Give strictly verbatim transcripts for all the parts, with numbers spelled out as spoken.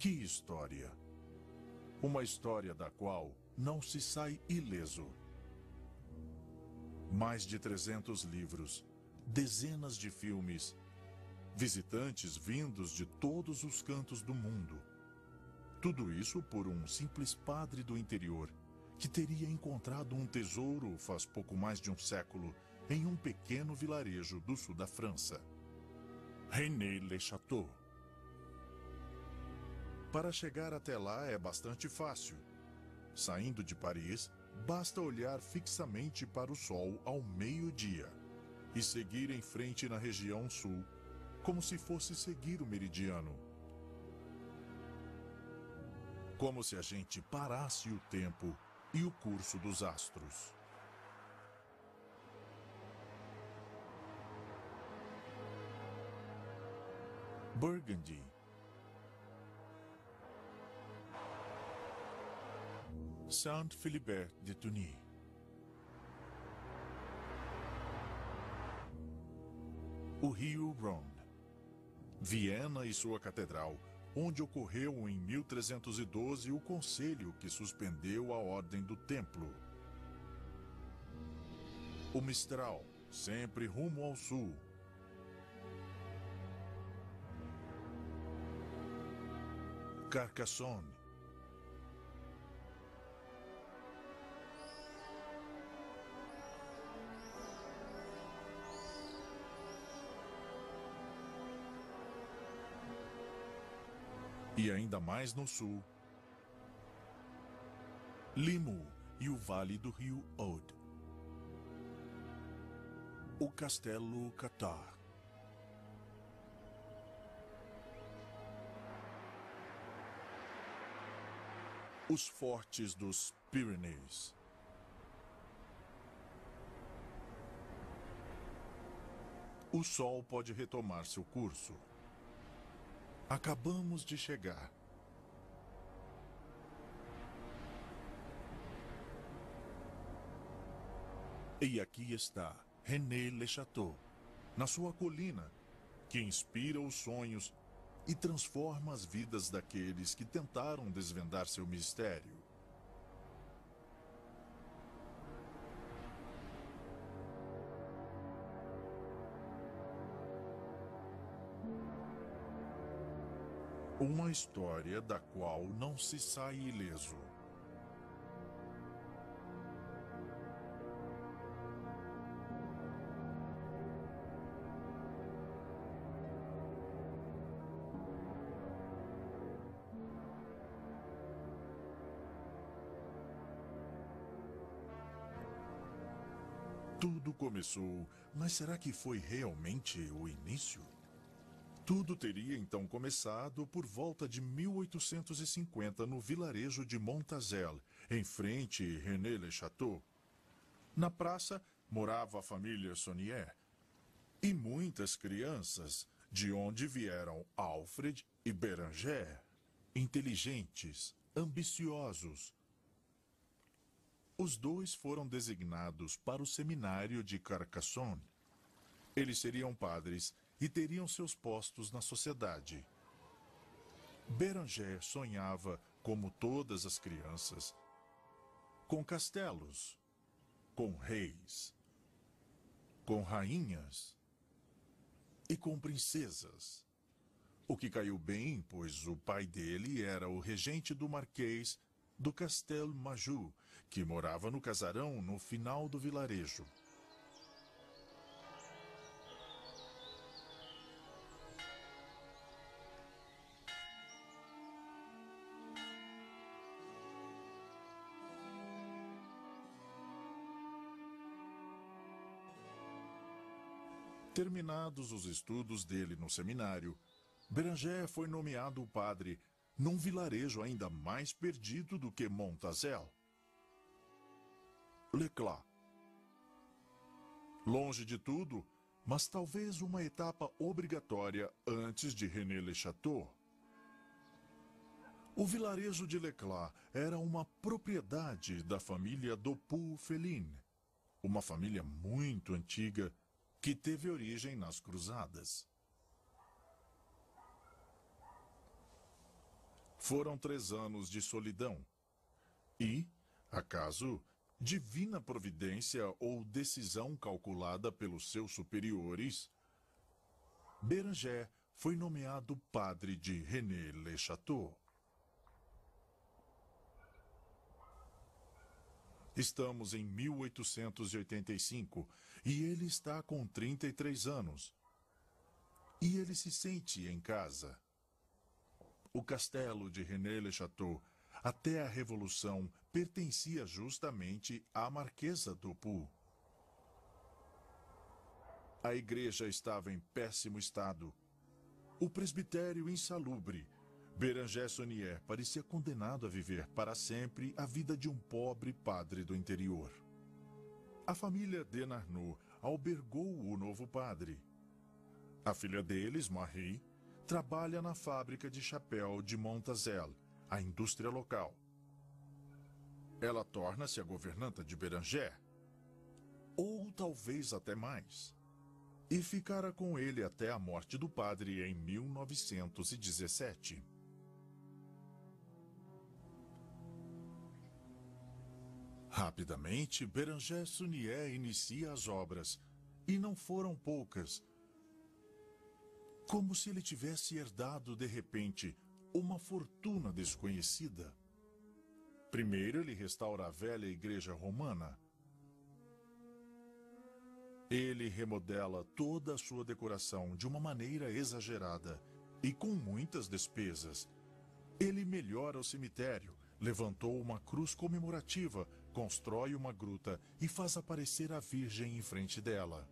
Que história! Uma história da qual não se sai ileso. Mais de trezentos livros, dezenas de filmes, visitantes vindos de todos os cantos do mundo. Tudo isso por um simples padre do interior, que teria encontrado um tesouro faz pouco mais de um século em um pequeno vilarejo do sul da França. René-le-Château. Para chegar até lá é bastante fácil. Saindo de Paris, basta olhar fixamente para o sol ao meio-dia e seguir em frente na região sul, como se fosse seguir o meridiano. Como se a gente parasse o tempo e o curso dos astros. Burgundy. Saint-Philibert de Tunis. O rio Rhône. Viena e sua catedral, onde ocorreu em mil trezentos e doze o conselho que suspendeu a ordem do templo. O Mistral, sempre rumo ao sul. Carcassonne. E ainda mais no sul, Limoux e o vale do rio Aude. O Castelo Cathar. Os fortes dos Pyrenees. O sol pode retomar seu curso. Acabamos de chegar. E aqui está René-le-Château, na sua colina, que inspira os sonhos e transforma as vidas daqueles que tentaram desvendar seu mistério. Uma história da qual não se sai ileso. Tudo começou, mas será que foi realmente o início? Tudo teria então começado por volta de mil oitocentos e cinquenta no vilarejo de Montazel, em frente a René-le-Château. Na praça morava a família Saunier e muitas crianças, de onde vieram Alfred e Béranger, inteligentes, ambiciosos. Os dois foram designados para o seminário de Carcassonne. Eles seriam padres e teriam seus postos na sociedade. Béranger sonhava, como todas as crianças, com castelos, com reis, com rainhas e com princesas. O que caiu bem, pois o pai dele era o regente do Marquês do Castel Majou, que morava no casarão no final do vilarejo. Terminados os estudos dele no seminário, Béranger foi nomeado padre num vilarejo ainda mais perdido do que Montazel. Leclat. Longe de tudo, mas talvez uma etapa obrigatória antes de René-le-Château. O vilarejo de Leclat era uma propriedade da família Dupuy-Felin, uma família muito antiga que teve origem nas cruzadas. Foram três anos de solidão. E, acaso, divina providência ou decisão calculada pelos seus superiores, Béranger foi nomeado padre de René-le-Château. Estamos em mil oitocentos e oitenta e cinco e ele está com trinta e três anos. E ele se sente em casa. O castelo de René-le-Château, até a Revolução, pertencia justamente à Marquesa d'Opou. A igreja estava em péssimo estado. O presbitério insalubre. Béranger Saunier parecia condenado a viver para sempre a vida de um pobre padre do interior. A família Denarnaud albergou o novo padre. A filha deles, Marie, trabalha na fábrica de chapéu de Montazel, a indústria local. Ela torna-se a governanta de Béranger, ou talvez até mais, e ficara com ele até a morte do padre em mil novecentos e dezessete. Rapidamente, Béranger Saunier inicia as obras, e não foram poucas. Como se ele tivesse herdado, de repente, uma fortuna desconhecida. Primeiro, ele restaura a velha igreja romana. Ele remodela toda a sua decoração de uma maneira exagerada e com muitas despesas. Ele melhora o cemitério, levantou uma cruz comemorativa, constrói uma gruta e faz aparecer a Virgem em frente dela.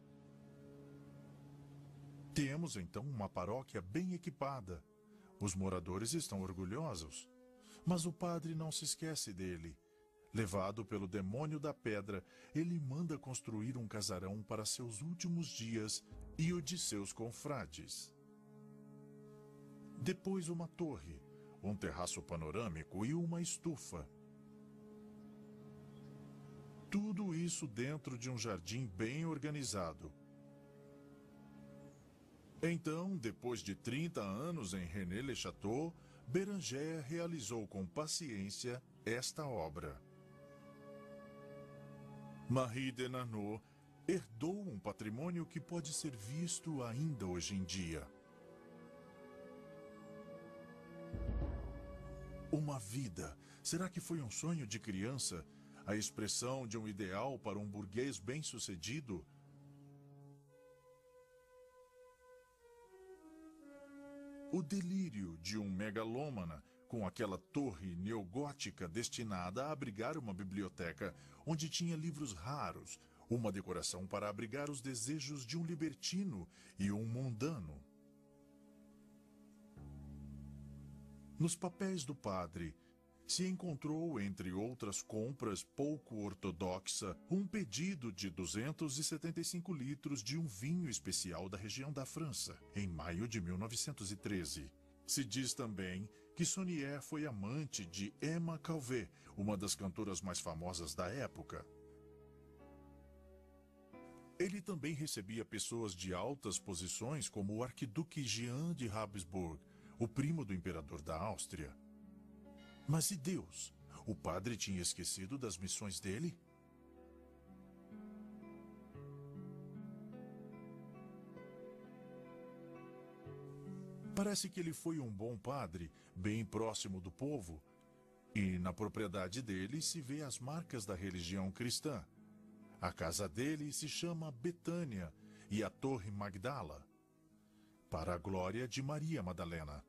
Temos então uma paróquia bem equipada. Os moradores estão orgulhosos, mas o padre não se esquece dele. Levado pelo demônio da pedra, ele manda construir um casarão para seus últimos dias e o de seus confrades. Depois uma torre, um terraço panorâmico e uma estufa. Tudo isso dentro de um jardim bem organizado. Então, depois de trinta anos em René-le-Château, Béranger realizou com paciência esta obra. Marie Denarnaud herdou um patrimônio que pode ser visto ainda hoje em dia. Uma vida. Será que foi um sonho de criança? A expressão de um ideal para um burguês bem-sucedido? O delírio de um megalômana com aquela torre neogótica destinada a abrigar uma biblioteca onde tinha livros raros, uma decoração para abrigar os desejos de um libertino e um mundano. Nos papéis do padre, se encontrou, entre outras compras pouco ortodoxa, um pedido de duzentos e setenta e cinco litros de um vinho especial da região da França, em maio de mil novecentos e treze. Se diz também que Saunier foi amante de Emma Calvé, uma das cantoras mais famosas da época. Ele também recebia pessoas de altas posições, como o arquiduque Jean de Habsburg, o primo do imperador da Áustria. Mas e Deus? O padre tinha esquecido das missões dele? Parece que ele foi um bom padre, bem próximo do povo, e na propriedade dele se vê as marcas da religião cristã. A casa dele se chama Betânia e a Torre Magdala, para a glória de Maria Madalena.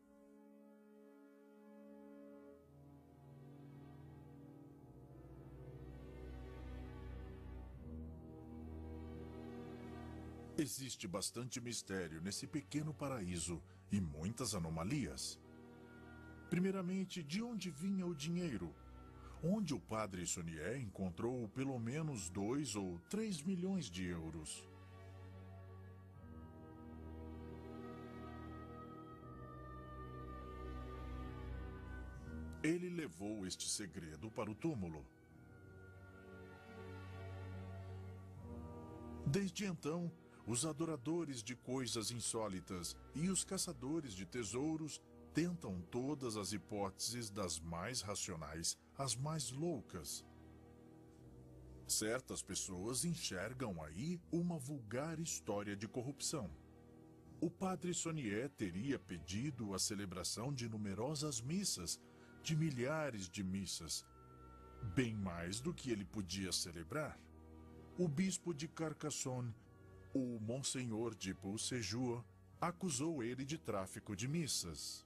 Existe bastante mistério nesse pequeno paraíso e muitas anomalias. Primeiramente, de onde vinha o dinheiro? Onde o padre Saunier encontrou pelo menos dois ou três milhões de euros? Ele levou este segredo para o túmulo. Desde então, os adoradores de coisas insólitas e os caçadores de tesouros tentam todas as hipóteses, das mais racionais às mais loucas. Certas pessoas enxergam aí uma vulgar história de corrupção. O padre Saunier teria pedido a celebração de numerosas missas, de milhares de missas, bem mais do que ele podia celebrar. O bispo de Carcassonne, o Monsenhor de Beauséjour, acusou ele de tráfico de missas.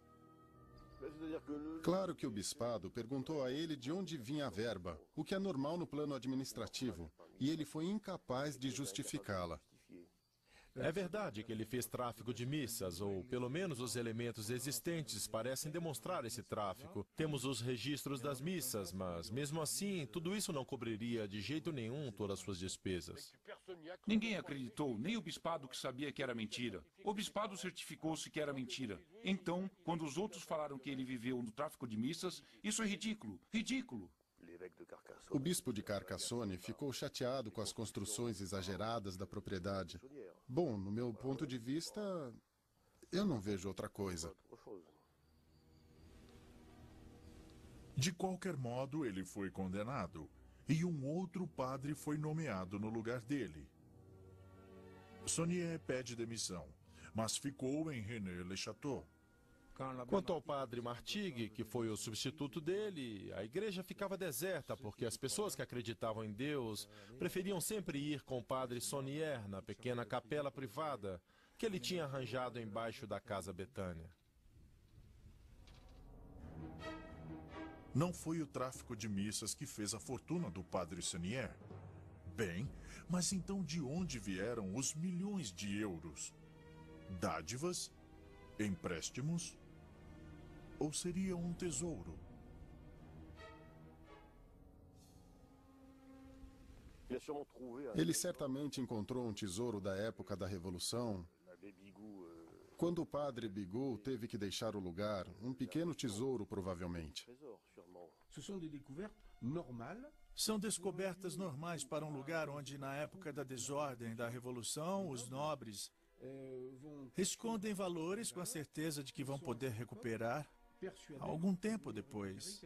Claro que o bispado perguntou a ele de onde vinha a verba, o que é normal no plano administrativo, e ele foi incapaz de justificá-la. É verdade que ele fez tráfico de missas, ou pelo menos os elementos existentes parecem demonstrar esse tráfico. Temos os registros das missas, mas mesmo assim, tudo isso não cobriria de jeito nenhum todas as suas despesas. Ninguém acreditou, nem o bispado que sabia que era mentira. O bispado certificou-se que era mentira. Então, quando os outros falaram que ele viveu no tráfico de missas, isso é ridículo, ridículo. O bispo de Carcassonne ficou chateado com as construções exageradas da propriedade. Bom, no meu ponto de vista, eu não vejo outra coisa. De qualquer modo, ele foi condenado, e um outro padre foi nomeado no lugar dele. Saunier pede demissão, mas ficou em Rennes-le-Château. Quanto ao padre Martigues, que foi o substituto dele, a igreja ficava deserta porque as pessoas que acreditavam em Deus preferiam sempre ir com o padre Saunier na pequena capela privada que ele tinha arranjado embaixo da Casa Betânia. Não foi o tráfico de missas que fez a fortuna do padre Saunier. Bem, mas então de onde vieram os milhões de euros? Dádivas? Empréstimos? Ou seria um tesouro? Ele certamente encontrou um tesouro da época da Revolução. Quando o padre Bigot teve que deixar o lugar, um pequeno tesouro, provavelmente. São descobertas normais para um lugar onde, na época da desordem, da Revolução, os nobres escondem valores com a certeza de que vão poder recuperar algum tempo depois.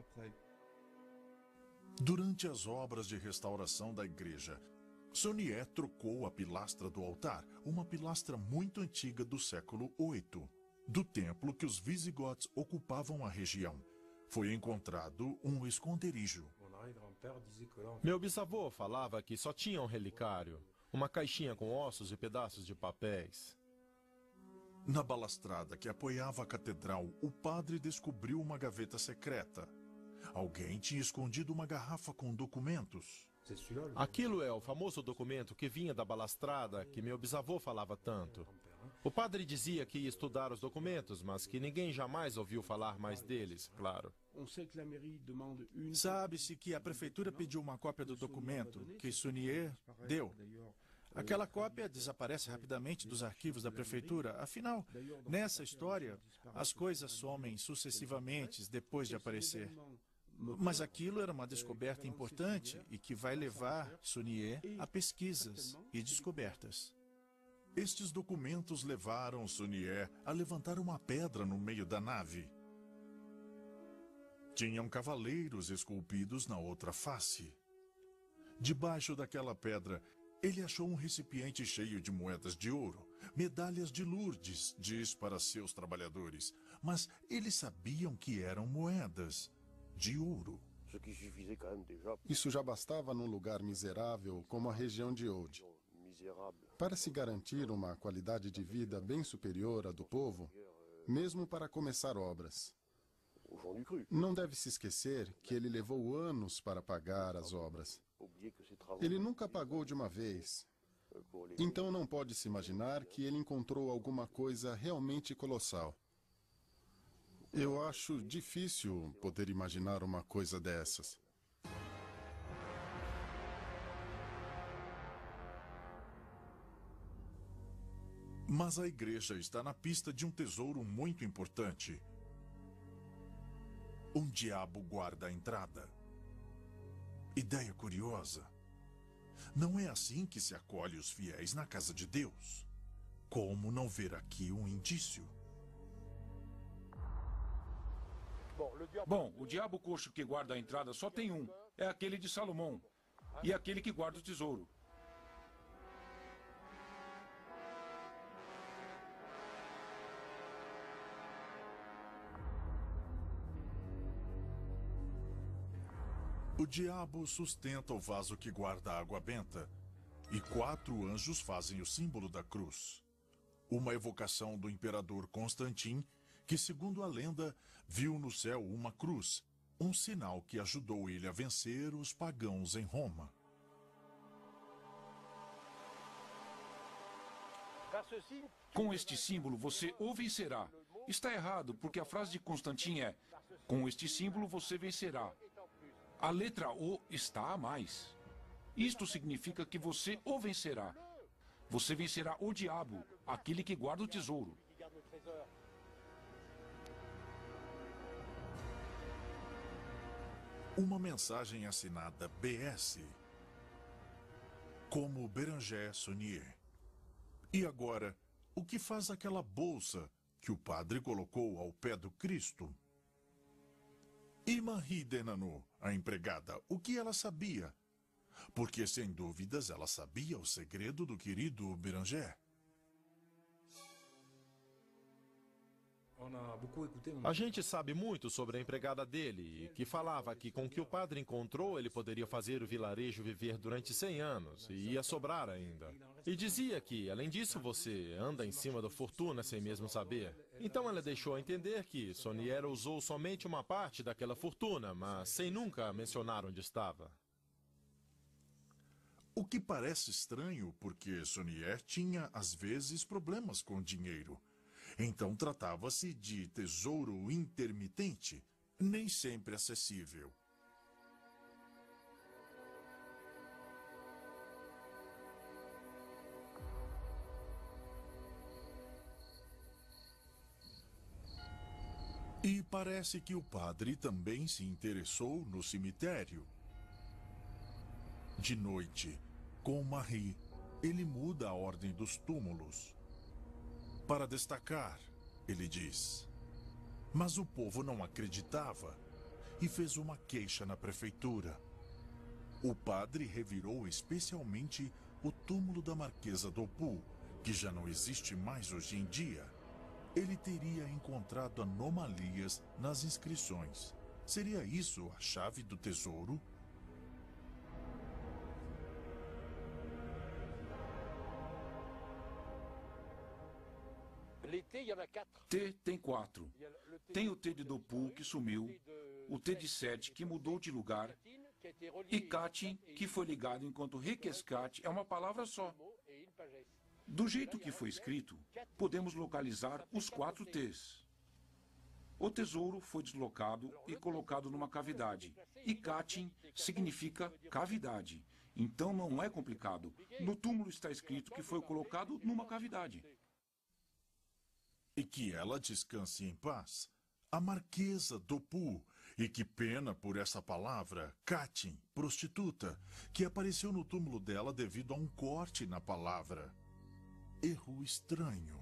Durante as obras de restauração da igreja, Saunier trocou a pilastra do altar, uma pilastra muito antiga do século oito, do templo que os visigodos ocupavam a região. Foi encontrado um esconderijo. Meu bisavô falava que só tinha um relicário, uma caixinha com ossos e pedaços de papéis. Na balastrada que apoiava a catedral, o padre descobriu uma gaveta secreta. Alguém tinha escondido uma garrafa com documentos. Aquilo é o famoso documento que vinha da balastrada que meu bisavô falava tanto. O padre dizia que ia estudar os documentos, mas que ninguém jamais ouviu falar mais deles, claro. Sabe-se que a prefeitura pediu uma cópia do documento que Saunier deu. Aquela cópia desaparece rapidamente dos arquivos da prefeitura. Afinal, nessa história, as coisas somem sucessivamente depois de aparecer. Mas aquilo era uma descoberta importante e que vai levar Saunier a pesquisas e descobertas. Estes documentos levaram Saunier a levantar uma pedra no meio da nave. Tinham cavaleiros esculpidos na outra face. Debaixo daquela pedra, ele achou um recipiente cheio de moedas de ouro, medalhas de Lourdes, diz para seus trabalhadores. Mas eles sabiam que eram moedas de ouro. Isso já bastava num lugar miserável como a região de Aude. Para se garantir uma qualidade de vida bem superior à do povo, mesmo para começar obras. Não deve se esquecer que ele levou anos para pagar as obras. Ele nunca pagou de uma vez. Então não pode se imaginar que ele encontrou alguma coisa realmente colossal. Eu acho difícil poder imaginar uma coisa dessas. Mas a igreja está na pista de um tesouro muito importante. Um diabo guarda a entrada. Ideia curiosa. Não é assim que se acolhe os fiéis na casa de Deus. Como não ver aqui um indício? Bom, o diabo coxo que guarda a entrada só tem um. É aquele de Salomão. E aquele que guarda o tesouro. O diabo sustenta o vaso que guarda a água benta, e quatro anjos fazem o símbolo da cruz. Uma evocação do imperador Constantin, que, segundo a lenda, viu no céu uma cruz, um sinal que ajudou ele a vencer os pagãos em Roma. Com este símbolo você o vencerá. Está errado, porque a frase de Constantin é: com este símbolo você vencerá. A letra O está a mais. Isto significa que você o vencerá. Você vencerá o diabo, aquele que guarda o tesouro. Uma mensagem assinada B S, como Bérenger Saunier. E agora, o que faz aquela bolsa que o padre colocou ao pé do Cristo? E Marie Denano, a empregada, o que ela sabia? Porque, sem dúvidas, ela sabia o segredo do querido Bérenger. A gente sabe muito sobre a empregada dele, que falava que com o que o padre encontrou, ele poderia fazer o vilarejo viver durante cem anos, e ia sobrar ainda. E dizia que, além disso, você anda em cima da fortuna sem mesmo saber. Então ela deixou a entender que Saunier usou somente uma parte daquela fortuna, mas sem nunca mencionar onde estava. O que parece estranho, porque Saunier tinha, às vezes, problemas com dinheiro. Então tratava-se de tesouro intermitente, nem sempre acessível. E parece que o padre também se interessou no cemitério. De noite, com Marie, ele muda a ordem dos túmulos. Para destacar, ele diz. Mas o povo não acreditava e fez uma queixa na prefeitura. O padre revirou especialmente o túmulo da Marquesa d'Opou, que já não existe mais hoje em dia. Ele teria encontrado anomalias nas inscrições. Seria isso a chave do tesouro? T tem quatro. Tem o T de d'Opou, que sumiu, o T de Sete, que mudou de lugar, e Catin, que foi ligado enquanto Requescat é uma palavra só. Do jeito que foi escrito, podemos localizar os quatro T's. O tesouro foi deslocado e colocado numa cavidade, e Catin significa cavidade. Então não é complicado. No túmulo está escrito que foi colocado numa cavidade. E que ela descanse em paz. A Marquesa d'Opou. E que pena por essa palavra, Catin, prostituta, que apareceu no túmulo dela devido a um corte na palavra. Erro estranho.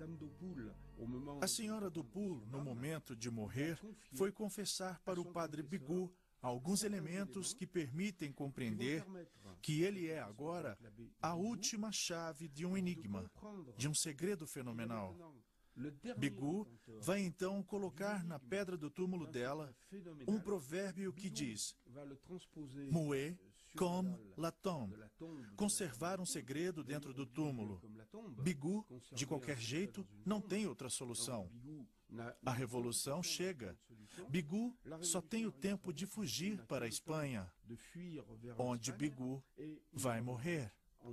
A senhora d'Opou, no momento de morrer, foi confessar para o padre Bigot alguns elementos que permitem compreender que ele é agora a última chave de um enigma, de um segredo fenomenal. Bigot vai então colocar na pedra do túmulo dela um provérbio que diz: Muet comme la tombe. Conservar um segredo dentro do túmulo. Bigot, de qualquer jeito, não tem outra solução. A revolução chega. Bigot só tem o tempo de fugir para a Espanha, onde Bigot vai morrer.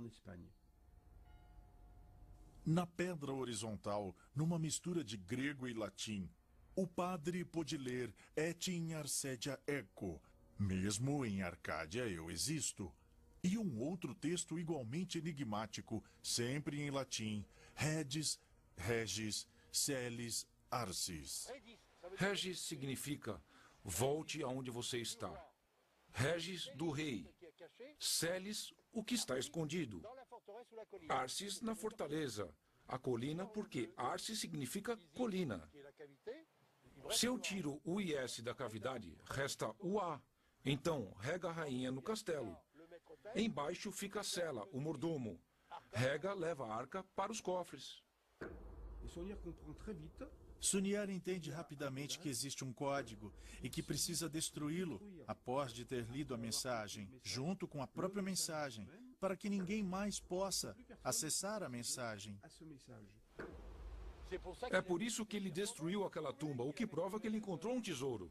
Na pedra horizontal, numa mistura de grego e latim, o padre pôde ler Et in Arcadia ecco, mesmo em Arcádia eu existo, e um outro texto igualmente enigmático, sempre em latim, Regis, Regis, Celis, Arcis. Regis significa volte aonde você está. Regis do rei. Celis, o que está escondido. Arcis na fortaleza. A colina, porque Arcis significa colina. Se eu tiro o I S da cavidade, resta o A. Então, rega a rainha no castelo. Embaixo fica a cela, o mordomo. Rega leva a arca para os cofres. Sunier entende rapidamente que existe um código e que precisa destruí-lo após de ter lido a mensagem, junto com a própria mensagem, para que ninguém mais possa acessar a mensagem. É por isso que ele destruiu aquela tumba, o que prova que ele encontrou um tesouro.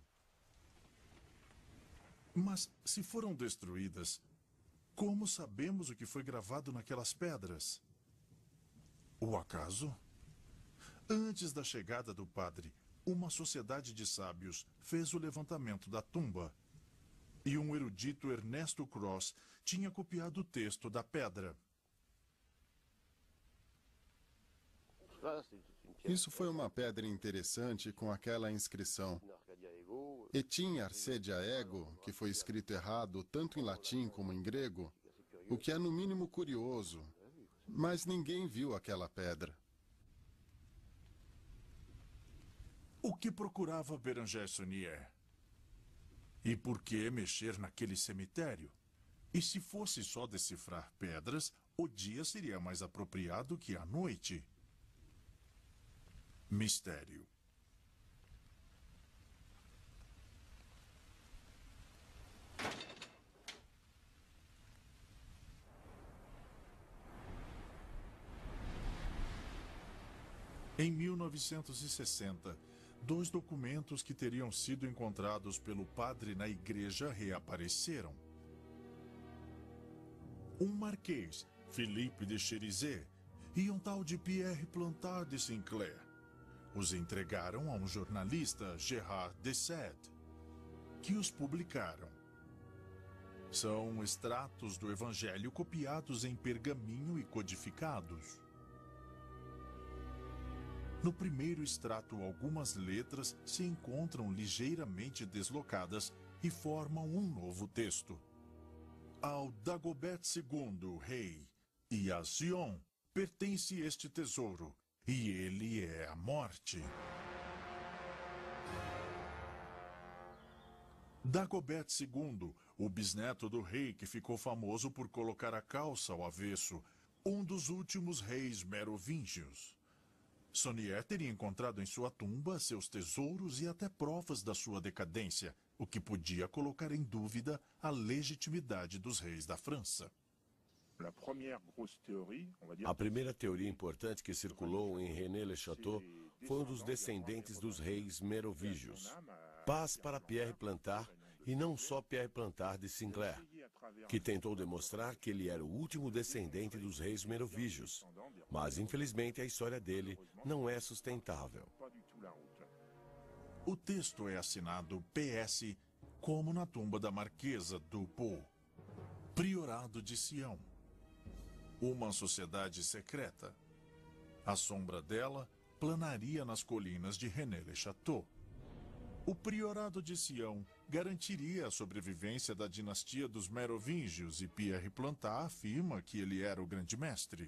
Mas, se foram destruídas, como sabemos o que foi gravado naquelas pedras? O acaso? Antes da chegada do padre, uma sociedade de sábios fez o levantamento da tumba. E um erudito Ernesto Cross tinha copiado o texto da pedra. Isso foi uma pedra interessante com aquela inscrição. Etim Arcedia Ego, que foi escrito errado tanto em latim como em grego, o que é no mínimo curioso, mas ninguém viu aquela pedra. O que procurava Bérenger Sunier? E por que mexer naquele cemitério? E se fosse só decifrar pedras, o dia seria mais apropriado que a noite. Mistério. Em mil novecentos e sessenta, dois documentos que teriam sido encontrados pelo padre na igreja reapareceram. Um marquês, Philippe de Cherizet, e um tal de Pierre Plantard de Sinclair. Os entregaram a um jornalista, Gerard de Sade, que os publicaram. São extratos do Evangelho copiados em pergaminho e codificados. No primeiro extrato, algumas letras se encontram ligeiramente deslocadas e formam um novo texto. Ao Dagobert segundo, rei, e a Sion, pertence este tesouro, e ele é a morte. Dagobert segundo, o bisneto do rei que ficou famoso por colocar a calça ao avesso, um dos últimos reis merovingios. Sunier teria encontrado em sua tumba seus tesouros e até provas da sua decadência, o que podia colocar em dúvida a legitimidade dos reis da França. A primeira teoria importante que circulou em René Le Chateau foi um dos descendentes dos reis merovígios. Paz para Pierre Plantard, e não só Pierre Plantard de Sinclair, que tentou demonstrar que ele era o último descendente dos reis merovígios. Mas, infelizmente, a história dele não é sustentável. O texto é assinado P S, como na tumba da Marquesa do Pau, Priorado de Sião. Uma sociedade secreta. A sombra dela planaria nas colinas de René Le Chateau. O Priorado de Sião garantiria a sobrevivência da dinastia dos Merovingios e Pierre Plantard afirma que ele era o grande mestre.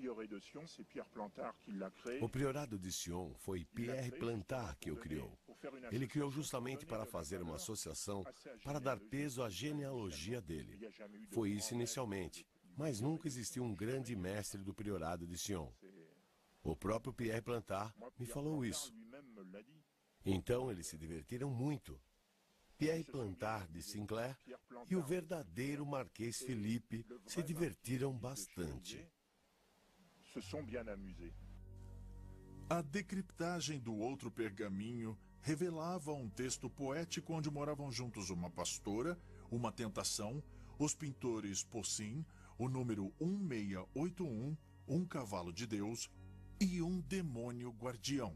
O Priorado de Sion foi Pierre Plantard que o criou. Ele criou justamente para fazer uma associação para dar peso à genealogia dele. Foi isso inicialmente, mas nunca existiu um grande mestre do Priorado de Sion. O próprio Pierre Plantard me falou isso. Então eles se divertiram muito. Pierre Plantard de Sinclair e o verdadeiro Marquês Philippe se divertiram bastante. A decriptagem do outro pergaminho revelava um texto poético onde moravam juntos uma pastora, uma tentação, os pintores Poussin, o número um seis oito um, um cavalo de Deus e um demônio guardião.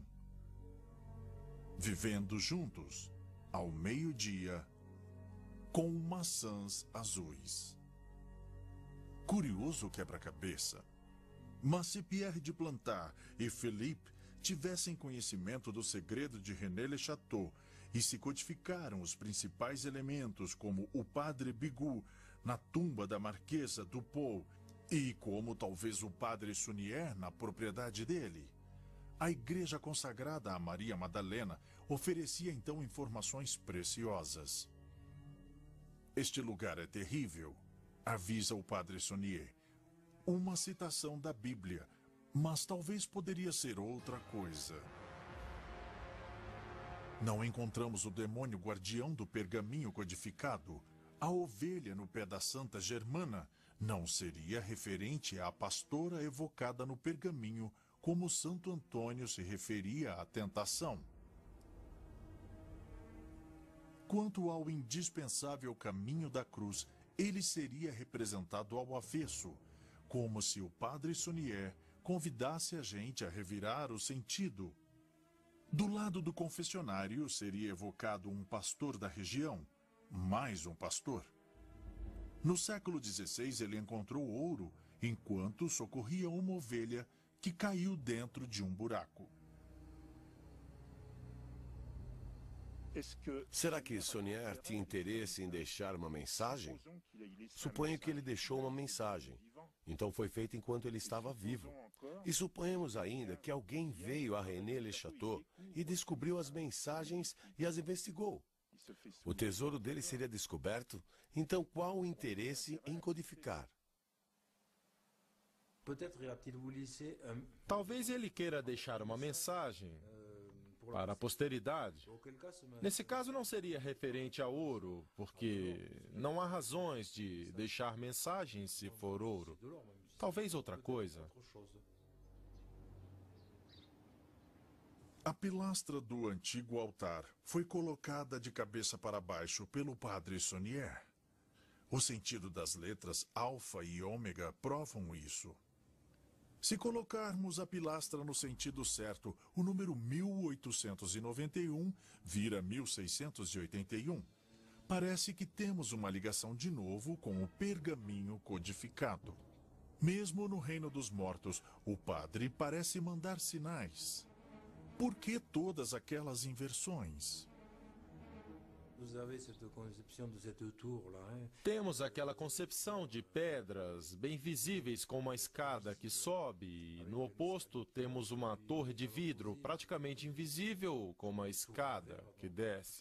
Vivendo juntos, ao meio-dia, com maçãs azuis. Curioso quebra-cabeça. Mas se Pierre de Plantard e Philippe tivessem conhecimento do segredo de René Le Chateau e se codificaram os principais elementos, como o padre Bigot na tumba da Marquesa do Pau e como talvez o padre Sunier na propriedade dele, a igreja consagrada a Maria Madalena, oferecia então informações preciosas. Este lugar é terrível, avisa o padre Saunier. Uma citação da Bíblia, mas talvez poderia ser outra coisa. Não encontramos o demônio guardião do pergaminho codificado. A ovelha no pé da Santa Germana não seria referente à pastora evocada no pergaminho, como Santo Antônio se referia à tentação. Quanto ao indispensável caminho da cruz, ele seria representado ao avesso, como se o padre Saunier convidasse a gente a revirar o sentido. Do lado do confessionário seria evocado um pastor da região, mais um pastor. No século dezesseis ele encontrou ouro enquanto socorria uma ovelha que caiu dentro de um buraco. Será que Saunier tinha interesse em deixar uma mensagem? Suponho que ele deixou uma mensagem. Então foi feito enquanto ele estava vivo. E suponhamos ainda que alguém veio a René Le Chateau e descobriu as mensagens e as investigou. O tesouro dele seria descoberto, então qual o interesse em codificar? Talvez ele queira deixar uma mensagem para a posteridade. Nesse caso não seria referente a ouro, porque não há razões de deixar mensagens se for ouro. Talvez outra coisa. A pilastra do antigo altar foi colocada de cabeça para baixo pelo padre Saunier. O sentido das letras alfa e ômega provam isso. Se colocarmos a pilastra no sentido certo, o número mil oitocentos e noventa e um vira mil seiscentos e oitenta e um. Parece que temos uma ligação de novo com o pergaminho codificado. Mesmo no reino dos mortos, o padre parece mandar sinais. Por que todas aquelas inversões? Temos aquela concepção de pedras bem visíveis com uma escada que sobe, e no oposto temos uma torre de vidro praticamente invisível com uma escada que desce.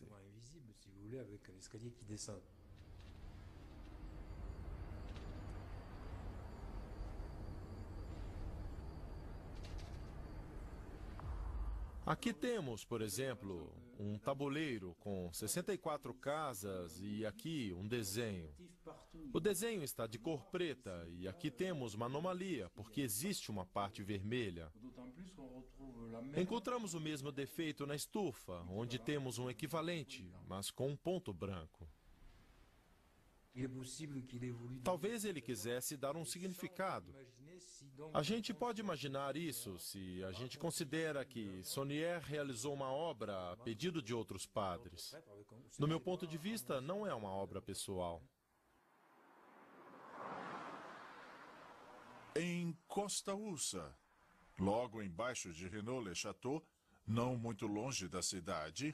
Aqui temos, por exemplo, um tabuleiro com sessenta e quatro casas e aqui um desenho. O desenho está de cor preta e aqui temos uma anomalia, porque existe uma parte vermelha. Encontramos o mesmo defeito na estufa, onde temos um equivalente, mas com um ponto branco. Talvez ele quisesse dar um significado. A gente pode imaginar isso se a gente considera que Saunier realizou uma obra a pedido de outros padres. No meu ponto de vista, não é uma obra pessoal. Em Costa Ussa, logo embaixo de Renault-le-Château, não muito longe da cidade,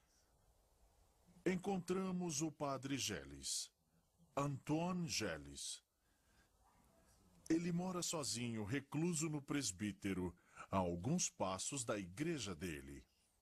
encontramos o padre Gelis. Antoine Gelis. Ele mora sozinho, recluso no presbítero, a alguns passos da igreja dele.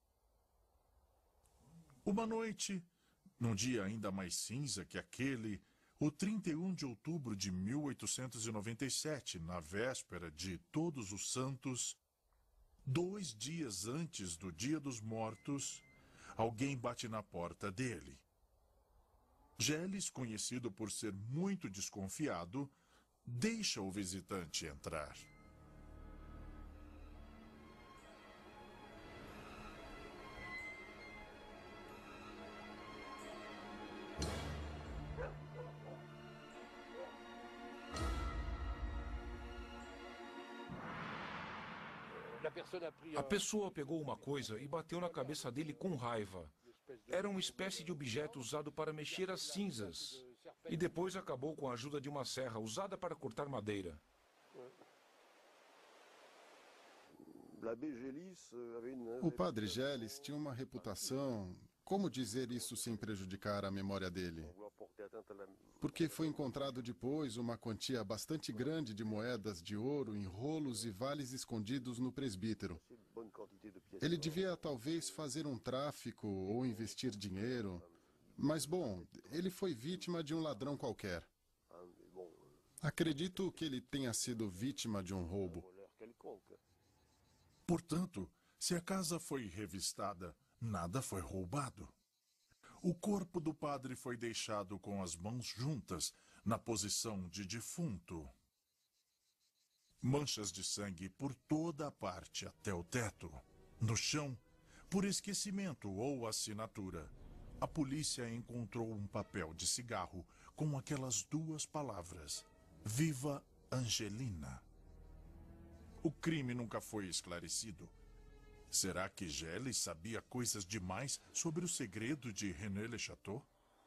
Uma noite, num dia ainda mais cinza que aquele, o trinta e um de outubro de mil oitocentos e noventa e sete, na véspera de Todos os Santos, dois dias antes do Dia dos Mortos, alguém bate na porta dele. Gelis, conhecido por ser muito desconfiado, deixa o visitante entrar. A pessoa pegou uma coisa e bateu na cabeça dele com raiva. Era uma espécie de objeto usado para mexer as cinzas. E depois acabou com a ajuda de uma serra usada para cortar madeira. O padre Gelis tinha uma reputação... Como dizer isso sem prejudicar a memória dele? Porque foi encontrado depois uma quantia bastante grande de moedas de ouro em rolos e vales escondidos no presbítero. Ele devia talvez fazer um tráfico ou investir dinheiro. Mas, bom, ele foi vítima de um ladrão qualquer. Acredito que ele tenha sido vítima de um roubo. Portanto, se a casa foi revistada, nada foi roubado. O corpo do padre foi deixado com as mãos juntas, na posição de defunto. Manchas de sangue por toda a parte até o teto. No chão, por esquecimento ou assinatura, a polícia encontrou um papel de cigarro com aquelas duas palavras: Viva Angelina. O crime nunca foi esclarecido. Será que Gelli sabia coisas demais sobre o segredo de René Le Chateau?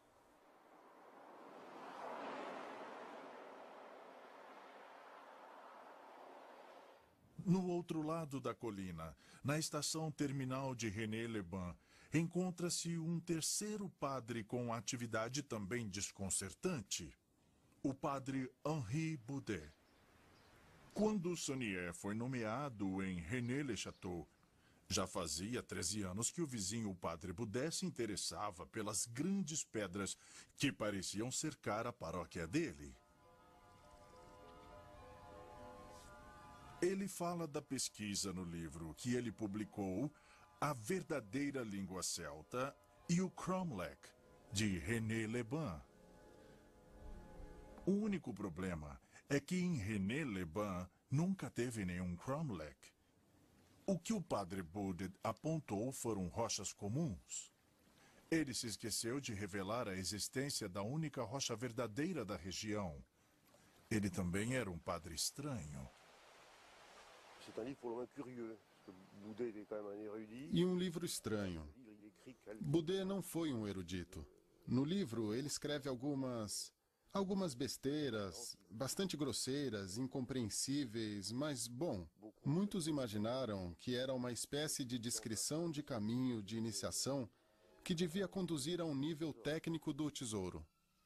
No outro lado da colina, na estação terminal de René-les-Bains, encontra-se um terceiro padre com atividade também desconcertante. O padre Henri Boudet. Quando Saunier foi nomeado em René-le-Chateau, já fazia treze anos que o vizinho padre Boudet se interessava pelas grandes pedras que pareciam cercar a paróquia dele. Ele fala da pesquisa no livro que ele publicou, A Verdadeira Língua Celta e o Cromlech, de René-les-Bains. O único problema é que em René-les-Bains nunca teve nenhum Cromlech. O que o padre Boudet apontou foram rochas comuns. Ele se esqueceu de revelar a existência da única rocha verdadeira da região. Ele também era um padre estranho. E um livro estranho. Boudet não foi um erudito. No livro, ele escreve algumas... algumas besteiras, bastante grosseiras, incompreensíveis, mas, bom, muitos imaginaram que era uma espécie de descrição de caminho de iniciação que devia conduzir a um nível técnico do tesouro.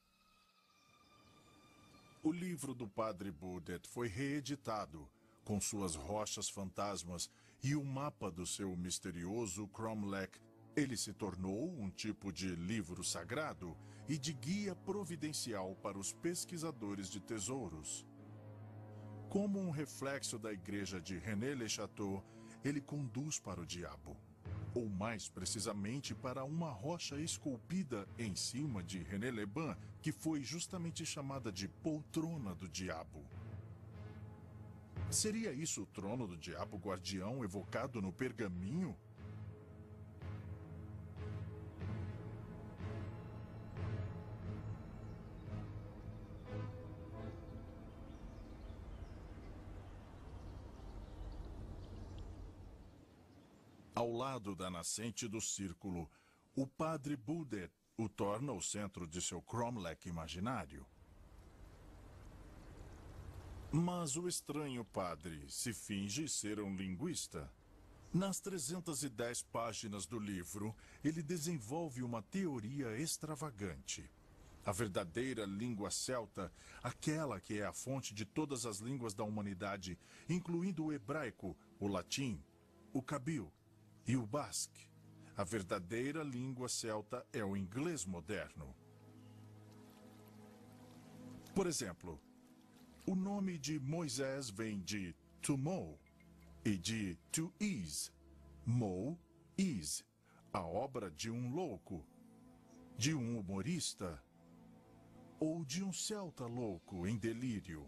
O livro do padre Boudet foi reeditado, com suas rochas fantasmas e o mapa do seu misterioso Cromlech. Ele se tornou um tipo de livro sagrado e de guia providencial para os pesquisadores de tesouros. Como um reflexo da igreja de René-le-Chateau, ele conduz para o diabo, ou mais precisamente para uma rocha esculpida em cima de René-les-Bains, que foi justamente chamada de poltrona do diabo. Seria isso o trono do diabo guardião evocado no pergaminho? Ao lado da nascente do círculo, o padre Boudet o torna o centro de seu Cromlech imaginário. Mas o estranho padre se finge ser um linguista. Nas trezentas e dez páginas do livro, ele desenvolve uma teoria extravagante. A verdadeira língua celta, aquela que é a fonte de todas as línguas da humanidade, incluindo o hebraico, o latim, o kabil e o basque. A verdadeira língua celta é o inglês moderno. Por exemplo, o nome de Moisés vem de to mow e de to ease. Mow, ease, a obra de um louco, de um humorista ou de um celta louco em delírio.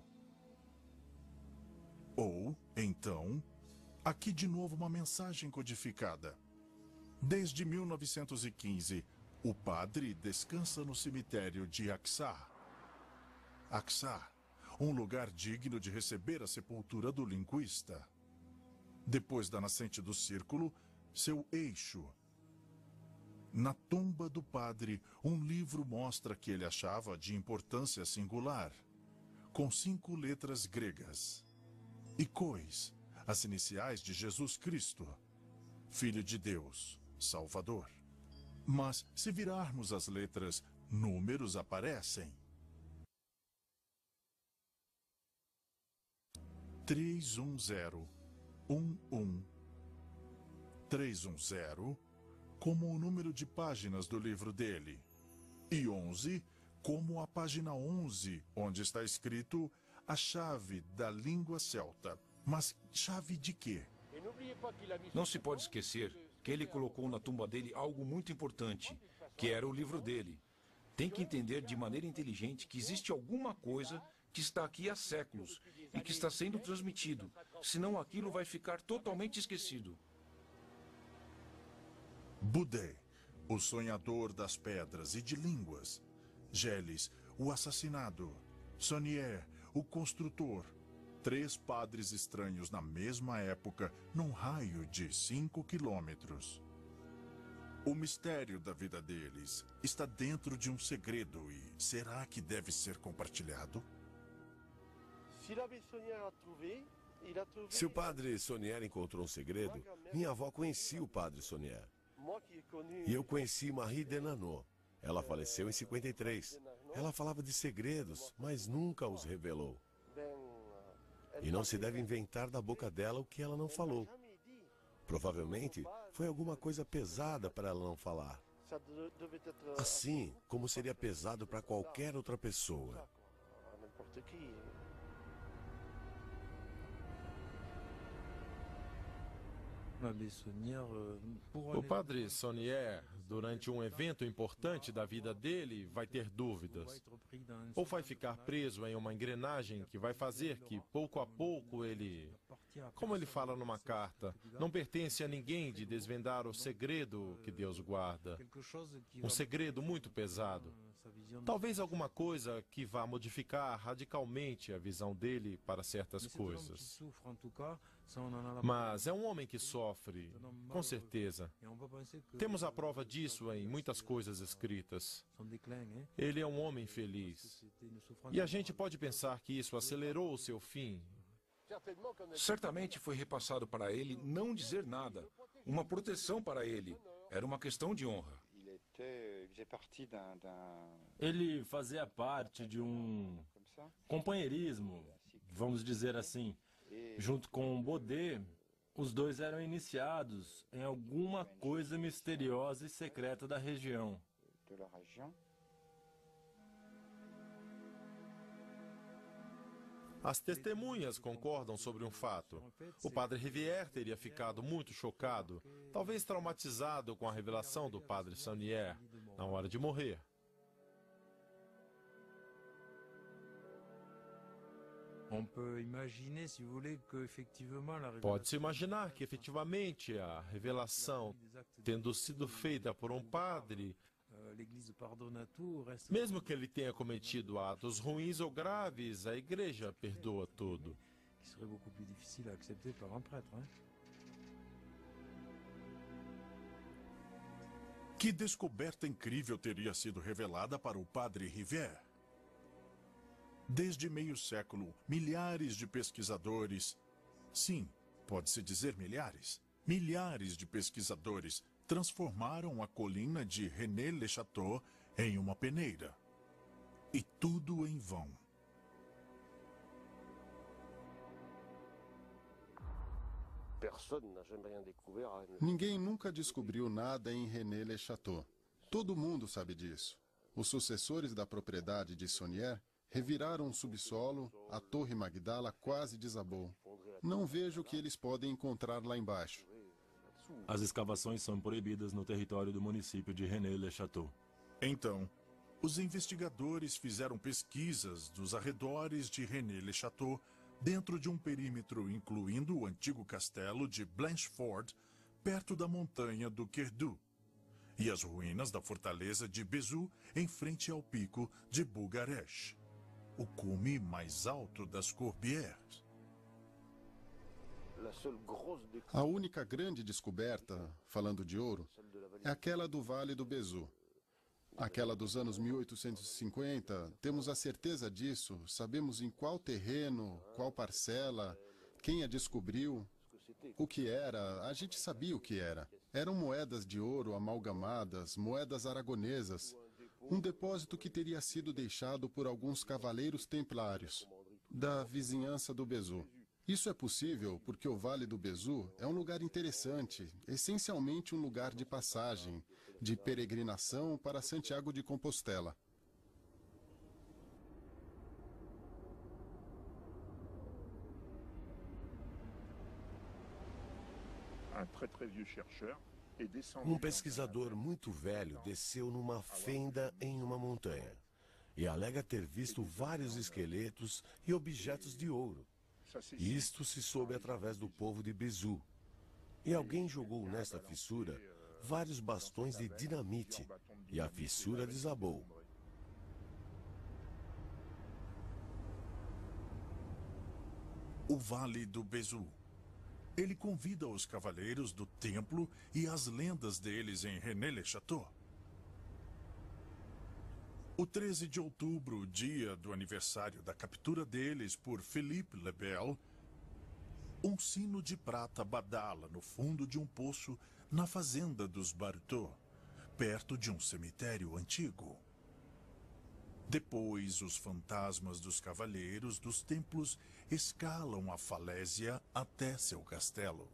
Ou, então, aqui de novo uma mensagem codificada. Desde mil novecentos e quinze, o padre descansa no cemitério de Axar. Axar, um lugar digno de receber a sepultura do linguista. Depois da nascente do círculo, seu eixo. Na tumba do padre, um livro mostra que ele achava de importância singular, com cinco letras gregas. E cois, as iniciais de Jesus Cristo, Filho de Deus, Salvador. Mas, se virarmos as letras, números aparecem. três um zero um um trezentos e dez como o número de páginas do livro dele, e onze como a página onze, onde está escrito a chave da língua celta. Mas chave de quê? Não se pode esquecer que ele colocou na tumba dele algo muito importante, que era o livro dele. Tem que entender de maneira inteligente que existe alguma coisa que está aqui há séculos e que está sendo transmitido, senão aquilo vai ficar totalmente esquecido. Budé, o sonhador das pedras e de línguas. Gelis, o assassinado. Sonier, o construtor. Três padres estranhos na mesma época, num raio de cinco quilômetros. O mistério da vida deles está dentro de um segredo e será que deve ser compartilhado? Se o padre Sonier encontrou um segredo, minha avó conhecia o padre Sonier. E eu conheci Marie Denanot. Ela faleceu em cinquenta e três. Ela falava de segredos, mas nunca os revelou. E não se deve inventar da boca dela o que ela não falou. Provavelmente foi alguma coisa pesada para ela não falar. Assim como seria pesado para qualquer outra pessoa. O padre Sonier, durante um evento importante da vida dele, vai ter dúvidas. Ou vai ficar preso em uma engrenagem que vai fazer que, pouco a pouco, ele, como ele fala numa carta, não pertence a ninguém de desvendar o segredo que Deus guarda. Um segredo muito pesado. Talvez alguma coisa que vá modificar radicalmente a visão dele para certas coisas. Mas é um homem que sofre, com certeza. Temos a prova disso em muitas coisas escritas. Ele é um homem feliz. E a gente pode pensar que isso acelerou o seu fim. Certamente foi repassado para ele não dizer nada. Uma proteção para ele. Era uma questão de honra. Ele fazia parte de um companheirismo, vamos dizer assim. Junto com Baudet, os dois eram iniciados em alguma coisa misteriosa e secreta da região. As testemunhas concordam sobre um fato. O padre Rivière teria ficado muito chocado, talvez traumatizado com a revelação do padre Sonier na hora de morrer. Pode-se imaginar que, efetivamente, a revelação, tendo sido feita por um padre, mesmo que ele tenha cometido atos ruins ou graves, a igreja perdoa tudo. Que descoberta incrível teria sido revelada para o padre Rivière? Desde meio século, milhares de pesquisadores, sim, pode-se dizer milhares, milhares de pesquisadores transformaram a colina de René Le Chateau em uma peneira. E tudo em vão. Ninguém nunca descobriu nada em René Le Chateau. Todo mundo sabe disso. Os sucessores da propriedade de Sonier reviraram o subsolo, a Torre Magdala quase desabou. Não vejo o que eles podem encontrar lá embaixo. As escavações são proibidas no território do município de René Le Chateau. Então, os investigadores fizeram pesquisas dos arredores de René Le Chateau dentro de um perímetro incluindo o antigo castelo de Blanchefort, perto da montanha do Querdu, e as ruínas da fortaleza de Bezou em frente ao pico de Bougaresh, o cume mais alto das Corbières. A única grande descoberta, falando de ouro, é aquela do Vale do Bezou. Aquela dos anos mil oitocentos e cinquenta, temos a certeza disso, sabemos em qual terreno, qual parcela, quem a descobriu, o que era, a gente sabia o que era. Eram moedas de ouro amalgamadas, moedas aragonesas, um depósito que teria sido deixado por alguns cavaleiros templários da vizinhança do Bezou. Isso é possível porque o Vale do Bezout é um lugar interessante, essencialmente um lugar de passagem, de peregrinação para Santiago de Compostela. Um pesquisador muito velho desceu numa fenda em uma montanha e alega ter visto vários esqueletos e objetos de ouro. Isto se soube através do povo de Bezout. E alguém jogou nesta fissura vários bastões de dinamite e a fissura desabou. O Vale do Bezout. Ele convida os cavaleiros do templo e as lendas deles em René-le-Château. O treze de outubro, dia do aniversário da captura deles por Philippe le Bel, um sino de prata badala no fundo de um poço na fazenda dos Barteaux, perto de um cemitério antigo. Depois, os fantasmas dos cavaleiros dos templos escalam a falésia até seu castelo.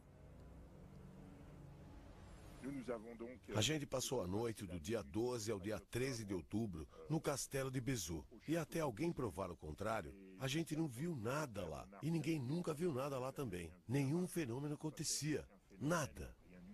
A gente passou a noite do dia doze ao dia treze de outubro no castelo de Bezout. E até alguém provar o contrário, a gente não viu nada lá. E ninguém nunca viu nada lá também. Nenhum fenômeno acontecia. Nada.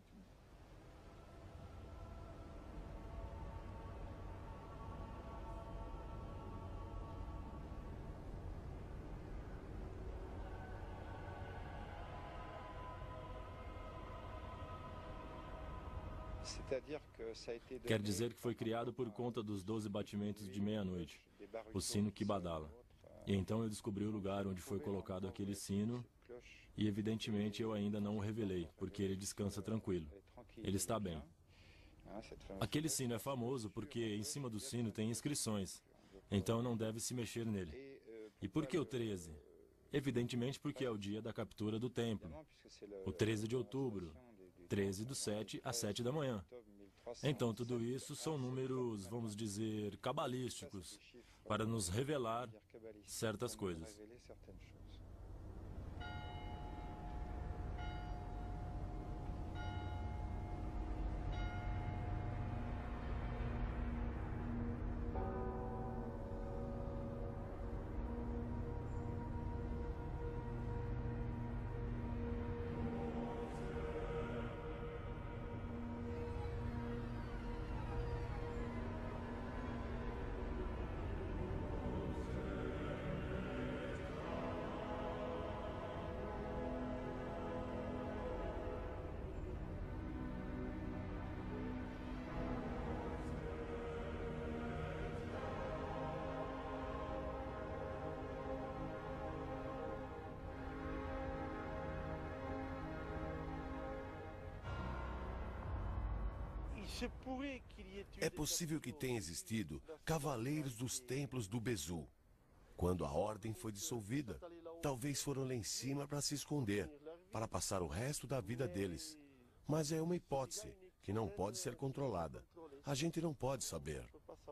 Quer dizer que foi criado por conta dos doze batimentos de meia-noite, o sino que badala. E então eu descobri o lugar onde foi colocado aquele sino e, evidentemente, eu ainda não o revelei, porque ele descansa tranquilo. Ele está bem. Aquele sino é famoso porque em cima do sino tem inscrições, então não deve se mexer nele. E por que o treze? Evidentemente porque é o dia da captura do templo, o treze de outubro. treze do sete às sete da manhã. Então, tudo isso são números, vamos dizer, cabalísticos, para nos revelar certas coisas. É possível que tenha existido cavaleiros dos templos do Bezout. Quando a ordem foi dissolvida, talvez foram lá em cima para se esconder, para passar o resto da vida deles. Mas é uma hipótese que não pode ser controlada. A gente não pode saber.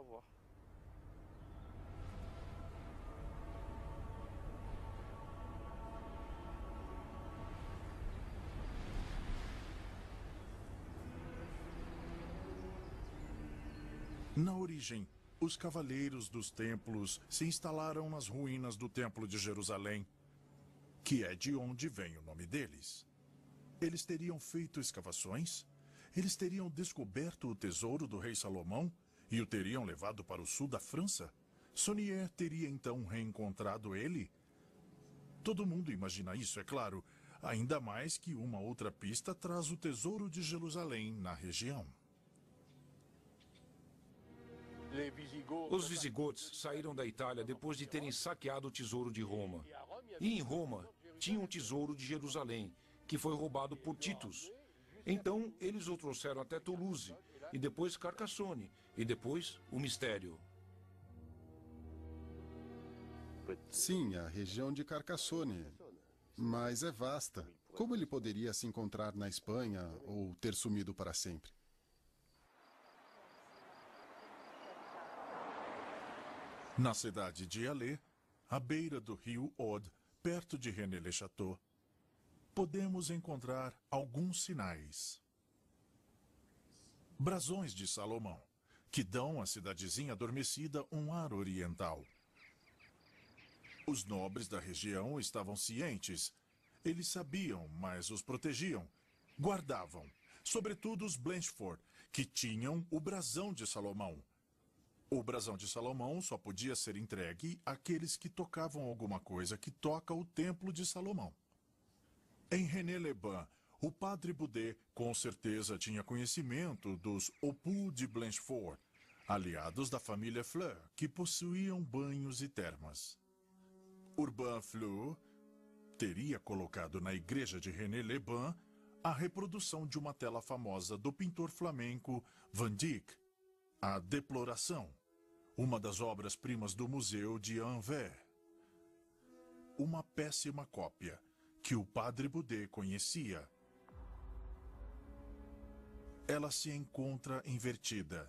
Na origem, os cavaleiros dos templos se instalaram nas ruínas do Templo de Jerusalém, que é de onde vem o nome deles. Eles teriam feito escavações? Eles teriam descoberto o tesouro do rei Salomão e o teriam levado para o sul da França? Saunier teria então reencontrado ele? Todo mundo imagina isso, é claro, ainda mais que uma outra pista traz o tesouro de Jerusalém na região. Os visigodos saíram da Itália depois de terem saqueado o tesouro de Roma. E em Roma tinha um tesouro de Jerusalém, que foi roubado por Titus. Então eles o trouxeram até Toulouse, e depois Carcassonne, e depois o mistério. Sim, a região de Carcassonne. Mas é vasta. Como ele poderia se encontrar na Espanha ou ter sumido para sempre? Na cidade de Alais, à beira do rio Aude, perto de René-le-Château, podemos encontrar alguns sinais. Brasões de Salomão, que dão à cidadezinha adormecida um ar oriental. Os nobres da região estavam cientes. Eles sabiam, mas os protegiam, guardavam, sobretudo os Blanchefort, que tinham o brasão de Salomão. O brasão de Salomão só podia ser entregue àqueles que tocavam alguma coisa que toca o templo de Salomão. Em René-le-Bain, o padre Boudet com certeza tinha conhecimento dos Hopus de Blanchefort, aliados da família Fleur, que possuíam banhos e termas. Urbain Fleur teria colocado na igreja de René-le-Bain a reprodução de uma tela famosa do pintor flamenco Van Dyck, A Deploração, uma das obras-primas do Museu de Anvers. Uma péssima cópia que o padre Boudet conhecia. Ela se encontra invertida.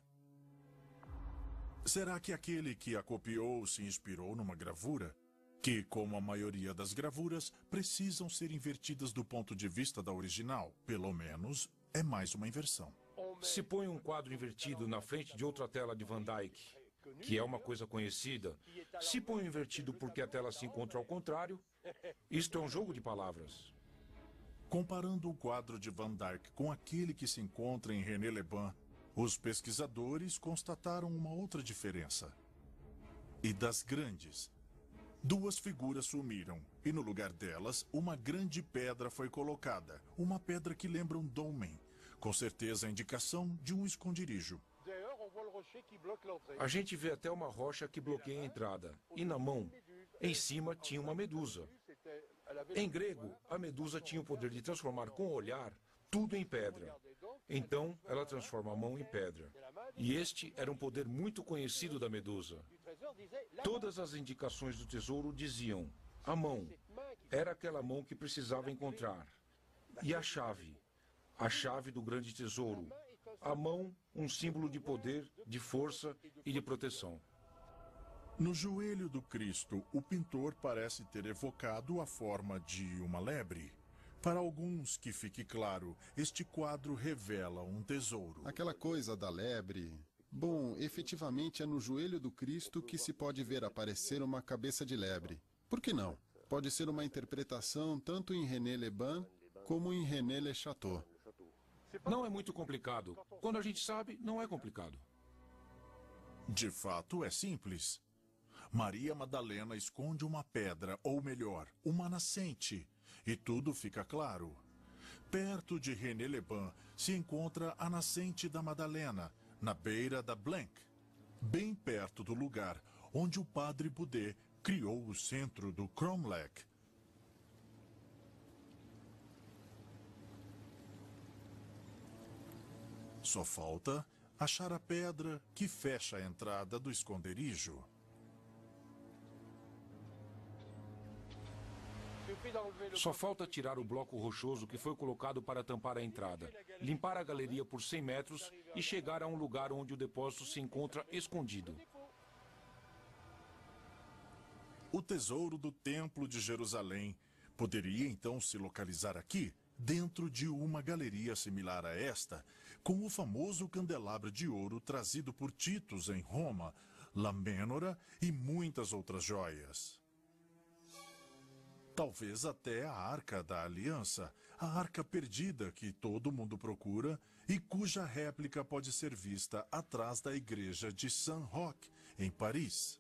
Será que aquele que a copiou se inspirou numa gravura? Que, como a maioria das gravuras, precisam ser invertidas do ponto de vista da original. Pelo menos, é mais uma inversão. Se põe um quadro invertido na frente de outra tela de Van Dyck, que é uma coisa conhecida, se põe invertido porque a tela se encontra ao contrário, isto é um jogo de palavras. Comparando o quadro de Van Dyck com aquele que se encontra em René-le-Bain, os pesquisadores constataram uma outra diferença. E das grandes. Duas figuras sumiram, e no lugar delas, uma grande pedra foi colocada, uma pedra que lembra um dolmen, com certeza a indicação de um esconderijo. A gente vê até uma rocha que bloqueia a entrada, e na mão, em cima, tinha uma medusa. Em grego, a medusa tinha o poder de transformar com o olhar tudo em pedra. Então, ela transforma a mão em pedra. E este era um poder muito conhecido da medusa. Todas as indicações do tesouro diziam: a mão era aquela mão que precisava encontrar. E a chave, a chave do grande tesouro. A mão, um símbolo de poder, de força e de proteção. No joelho do Cristo, o pintor parece ter evocado a forma de uma lebre. Para alguns, que fique claro, este quadro revela um tesouro. Aquela coisa da lebre... Bom, efetivamente é no joelho do Cristo que se pode ver aparecer uma cabeça de lebre. Por que não? Pode ser uma interpretação tanto em René-le-Bain como em René-le-Château. Não é muito complicado. Quando a gente sabe, não é complicado. De fato, é simples. Maria Madalena esconde uma pedra, ou melhor, uma nascente, e tudo fica claro. Perto de René-le-Bain se encontra a nascente da Madalena, na beira da Blanc, bem perto do lugar onde o padre Boudet criou o centro do Cromlech. Só falta achar a pedra que fecha a entrada do esconderijo. Só falta tirar o bloco rochoso que foi colocado para tampar a entrada, limpar a galeria por cem metros e chegar a um lugar onde o depósito se encontra escondido. O tesouro do Templo de Jerusalém poderia então se localizar aqui, dentro de uma galeria similar a esta, com o famoso candelabro de ouro trazido por Titus em Roma, Lamênora e muitas outras joias. Talvez até a Arca da Aliança, a Arca perdida que todo mundo procura e cuja réplica pode ser vista atrás da igreja de Saint-Roch, em Paris.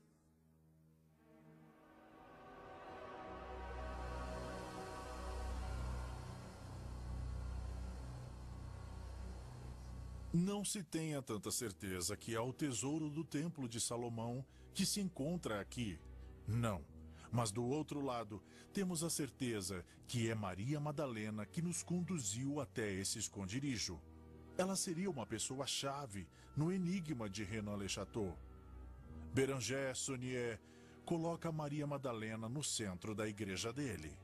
Não se tenha tanta certeza que há o tesouro do Templo de Salomão que se encontra aqui. Não. Mas do outro lado, temos a certeza que é Maria Madalena que nos conduziu até esse esconderijo. Ela seria uma pessoa-chave no enigma de René-le-Château. Béranger Saunier coloca Maria Madalena no centro da igreja dele.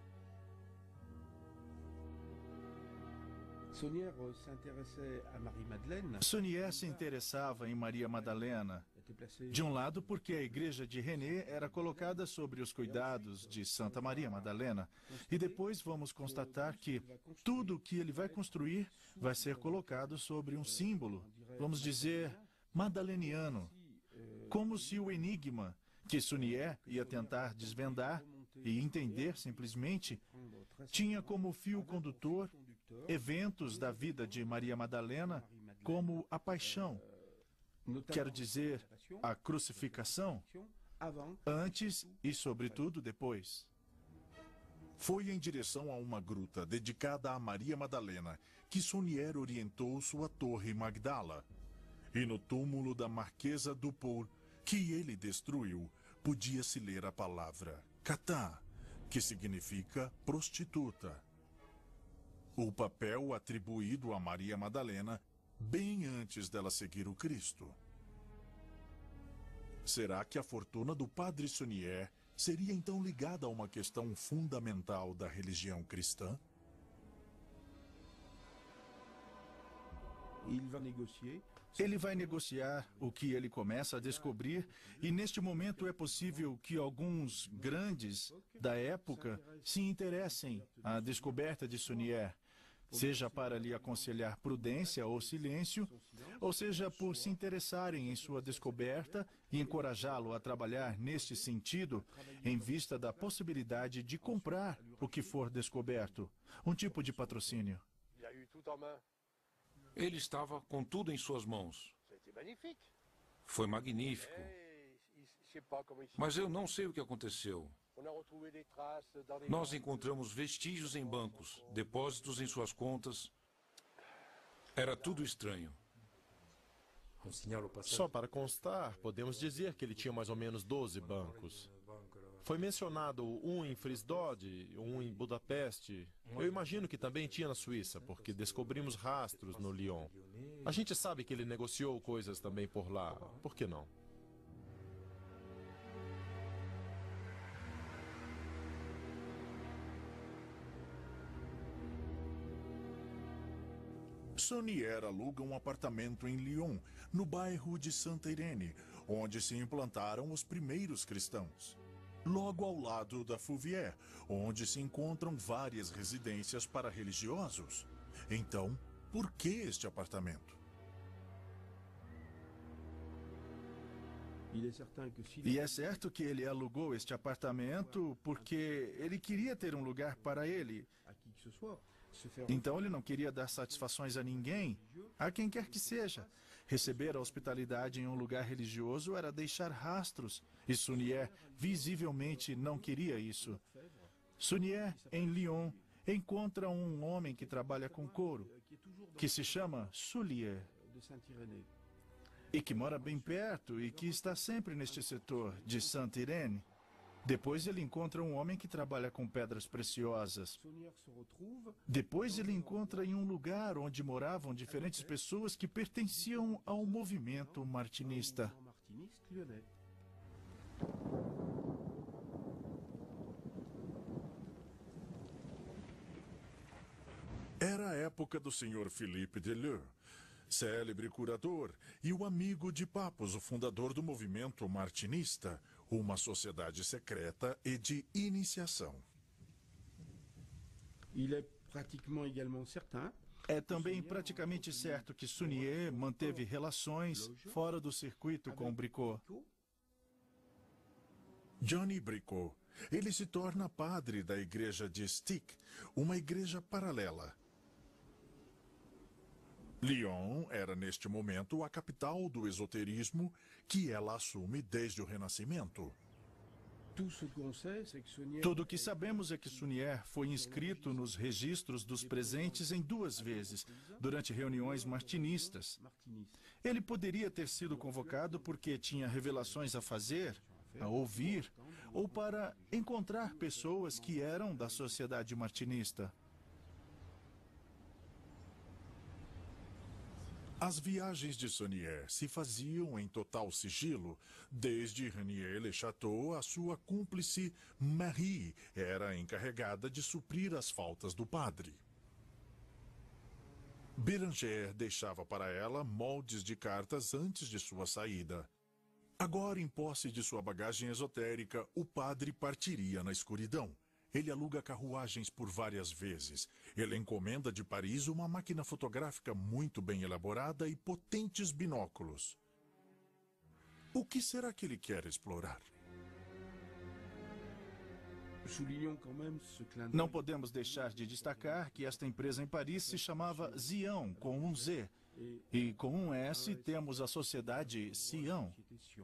Saunier se interessava em Maria Madalena De um lado, porque a igreja de René era colocada sobre os cuidados de Santa Maria Madalena. E depois vamos constatar que tudo o que ele vai construir vai ser colocado sobre um símbolo, vamos dizer, madaleniano. Como se o enigma que Sunier ia tentar desvendar e entender simplesmente tinha como fio condutor eventos da vida de Maria Madalena, como a paixão, quero dizer, a crucificação, antes e, sobretudo, depois. Foi em direção a uma gruta dedicada a Maria Madalena que Sunier orientou sua torre Magdala. E no túmulo da Marquesa Dupour, que ele destruiu, podia-se ler a palavra Catá, que significa prostituta. O papel atribuído a Maria Madalena bem antes dela seguir o Cristo. Será que a fortuna do padre Sunier seria então ligada a uma questão fundamental da religião cristã? Ele vai negociar o que ele começa a descobrir, e neste momento é possível que alguns grandes da época se interessem à descoberta de Sunier, seja para lhe aconselhar prudência ou silêncio, ou seja por se interessarem em sua descoberta e encorajá-lo a trabalhar neste sentido, em vista da possibilidade de comprar o que for descoberto, um tipo de patrocínio. Ele estava com tudo em suas mãos. Foi magnífico. Mas eu não sei o que aconteceu. Nós encontramos vestígios em bancos, depósitos em suas contas. Era tudo estranho. Só para constar, podemos dizer que ele tinha mais ou menos doze bancos. Foi mencionado um em Frisdod, um em Budapeste. Eu imagino que também tinha na Suíça, porque descobrimos rastros no Lyon. A gente sabe que ele negociou coisas também por lá. Por que não? Sunier aluga um apartamento em Lyon, no bairro de Santa Irene, onde se implantaram os primeiros cristãos. Logo ao lado da Fouvier, onde se encontram várias residências para religiosos. Então, por que este apartamento? E é certo que ele alugou este apartamento porque ele queria ter um lugar para ele. Então ele não queria dar satisfações a ninguém, a quem quer que seja. Receber a hospitalidade em um lugar religioso era deixar rastros, e Sunier visivelmente não queria isso. Sunier, em Lyon, encontra um homem que trabalha com couro, que se chama Soulier, e que mora bem perto e que está sempre neste setor de Santa Irene. Depois ele encontra um homem que trabalha com pedras preciosas. Depois ele encontra em um lugar onde moravam diferentes pessoas que pertenciam ao movimento martinista. Era a época do senhor Philippe Deleu, célebre curador e o amigo de Papos, o fundador do movimento martinista, uma sociedade secreta e de iniciação. É também praticamente certo que Sunier manteve relações fora do circuito com Bricot. Johnny Bricot, ele se torna padre da igreja de Stick, uma igreja paralela. Lyon era neste momento a capital do esoterismo que ela assume desde o Renascimento. Tudo o que sabemos é que Sunier foi inscrito nos registros dos presentes em duas vezes, durante reuniões martinistas. Ele poderia ter sido convocado porque tinha revelações a fazer, a ouvir, ou para encontrar pessoas que eram da sociedade martinista. As viagens de Sunier se faziam em total sigilo, desde Renier Le Chateau, a sua cúmplice Marie era encarregada de suprir as faltas do padre. Béranger deixava para ela moldes de cartas antes de sua saída. Agora, em posse de sua bagagem esotérica, o padre partiria na escuridão. Ele aluga carruagens por várias vezes. Ele encomenda de Paris uma máquina fotográfica muito bem elaborada e potentes binóculos. O que será que ele quer explorar? Não podemos deixar de destacar que esta empresa em Paris se chamava Zion, com um Z. E com um S temos a sociedade Sião.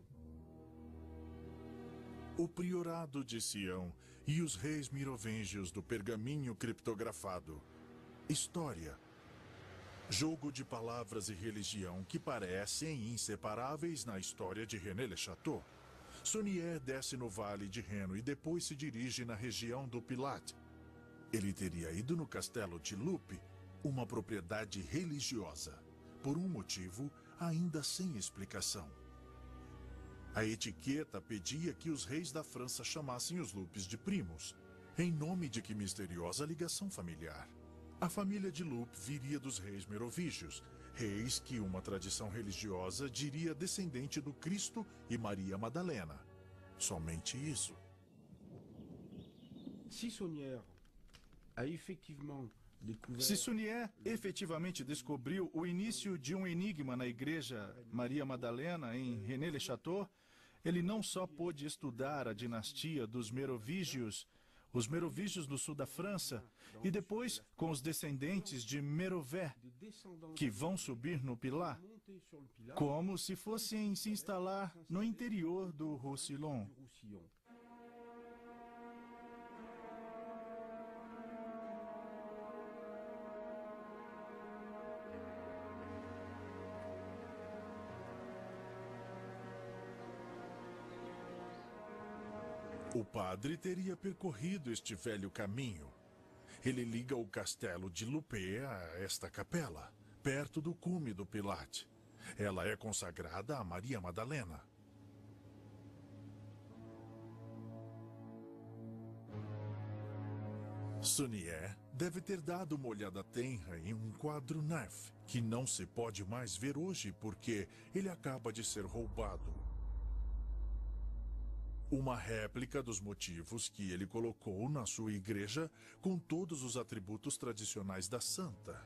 O priorado de Sião e os reis merovingios do pergaminho criptografado. História. Jogo de palavras e religião que parecem inseparáveis na história de René Le Chateau. Saunier desce no vale de Reno e depois se dirige na região do Pilat. Ele teria ido no castelo de Lupe, uma propriedade religiosa, por um motivo ainda sem explicação. A etiqueta pedia que os reis da França chamassem os Lupes de primos, em nome de que misteriosa ligação familiar. A família de Lupe viria dos reis merovígios, reis que uma tradição religiosa diria descendente do Cristo e Maria Madalena. Somente isso. Se Saunier Se Saunier efetivamente descobriu o início de um enigma na igreja Maria Madalena em René Le Chateau, ele não só pôde estudar a dinastia dos Merovígios, os Merovígios do sul da França, e depois com os descendentes de Merovais, que vão subir no Pilat, como se fossem se instalar no interior do Roussillon. O padre teria percorrido este velho caminho. Ele liga o castelo de Lupe a esta capela, perto do cume do Pilat. Ela é consagrada a Maria Madalena. Saunier deve ter dado uma olhada tenra em um quadro Neuf, que não se pode mais ver hoje porque ele acaba de ser roubado. Uma réplica dos motivos que ele colocou na sua igreja com todos os atributos tradicionais da santa.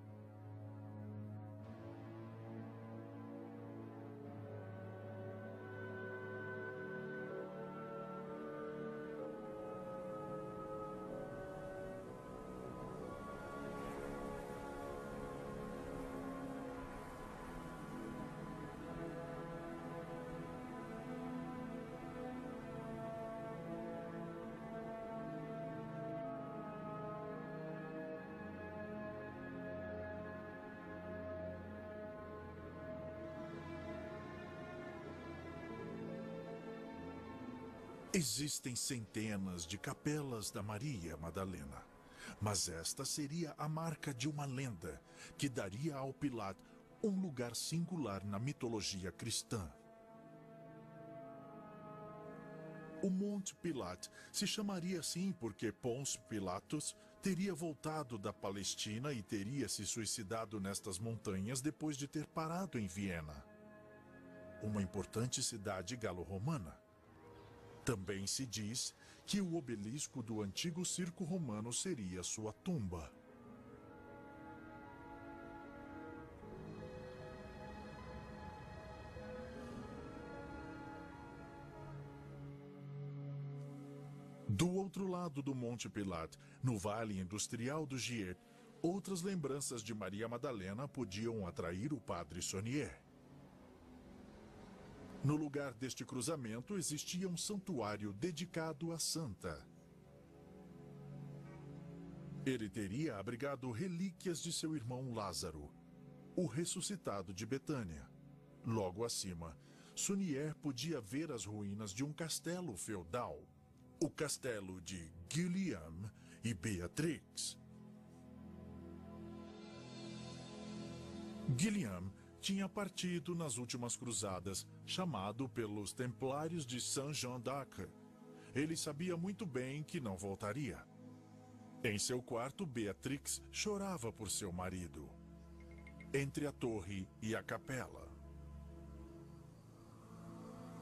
Existem centenas de capelas da Maria Madalena, mas esta seria a marca de uma lenda que daria ao Pilat um lugar singular na mitologia cristã. O Monte Pilat se chamaria assim porque Pôncio Pilatos teria voltado da Palestina e teria se suicidado nestas montanhas depois de ter parado em Viena, uma importante cidade galo-romana. Também se diz que o obelisco do antigo circo romano seria sua tumba. Do outro lado do Monte Pilat, no Vale Industrial do Gier, outras lembranças de Maria Madalena podiam atrair o padre Saunier. No lugar deste cruzamento existia um santuário dedicado à santa. Ele teria abrigado relíquias de seu irmão Lázaro, o ressuscitado de Betânia. Logo acima, Saunier podia ver as ruínas de um castelo feudal, o castelo de Guillaume e Beatrix. Guillaume tinha partido nas últimas cruzadas, chamado pelos templários de Saint-Jean d'Acre. Ele sabia muito bem que não voltaria. Em seu quarto, Beatrix chorava por seu marido, entre a torre e a capela.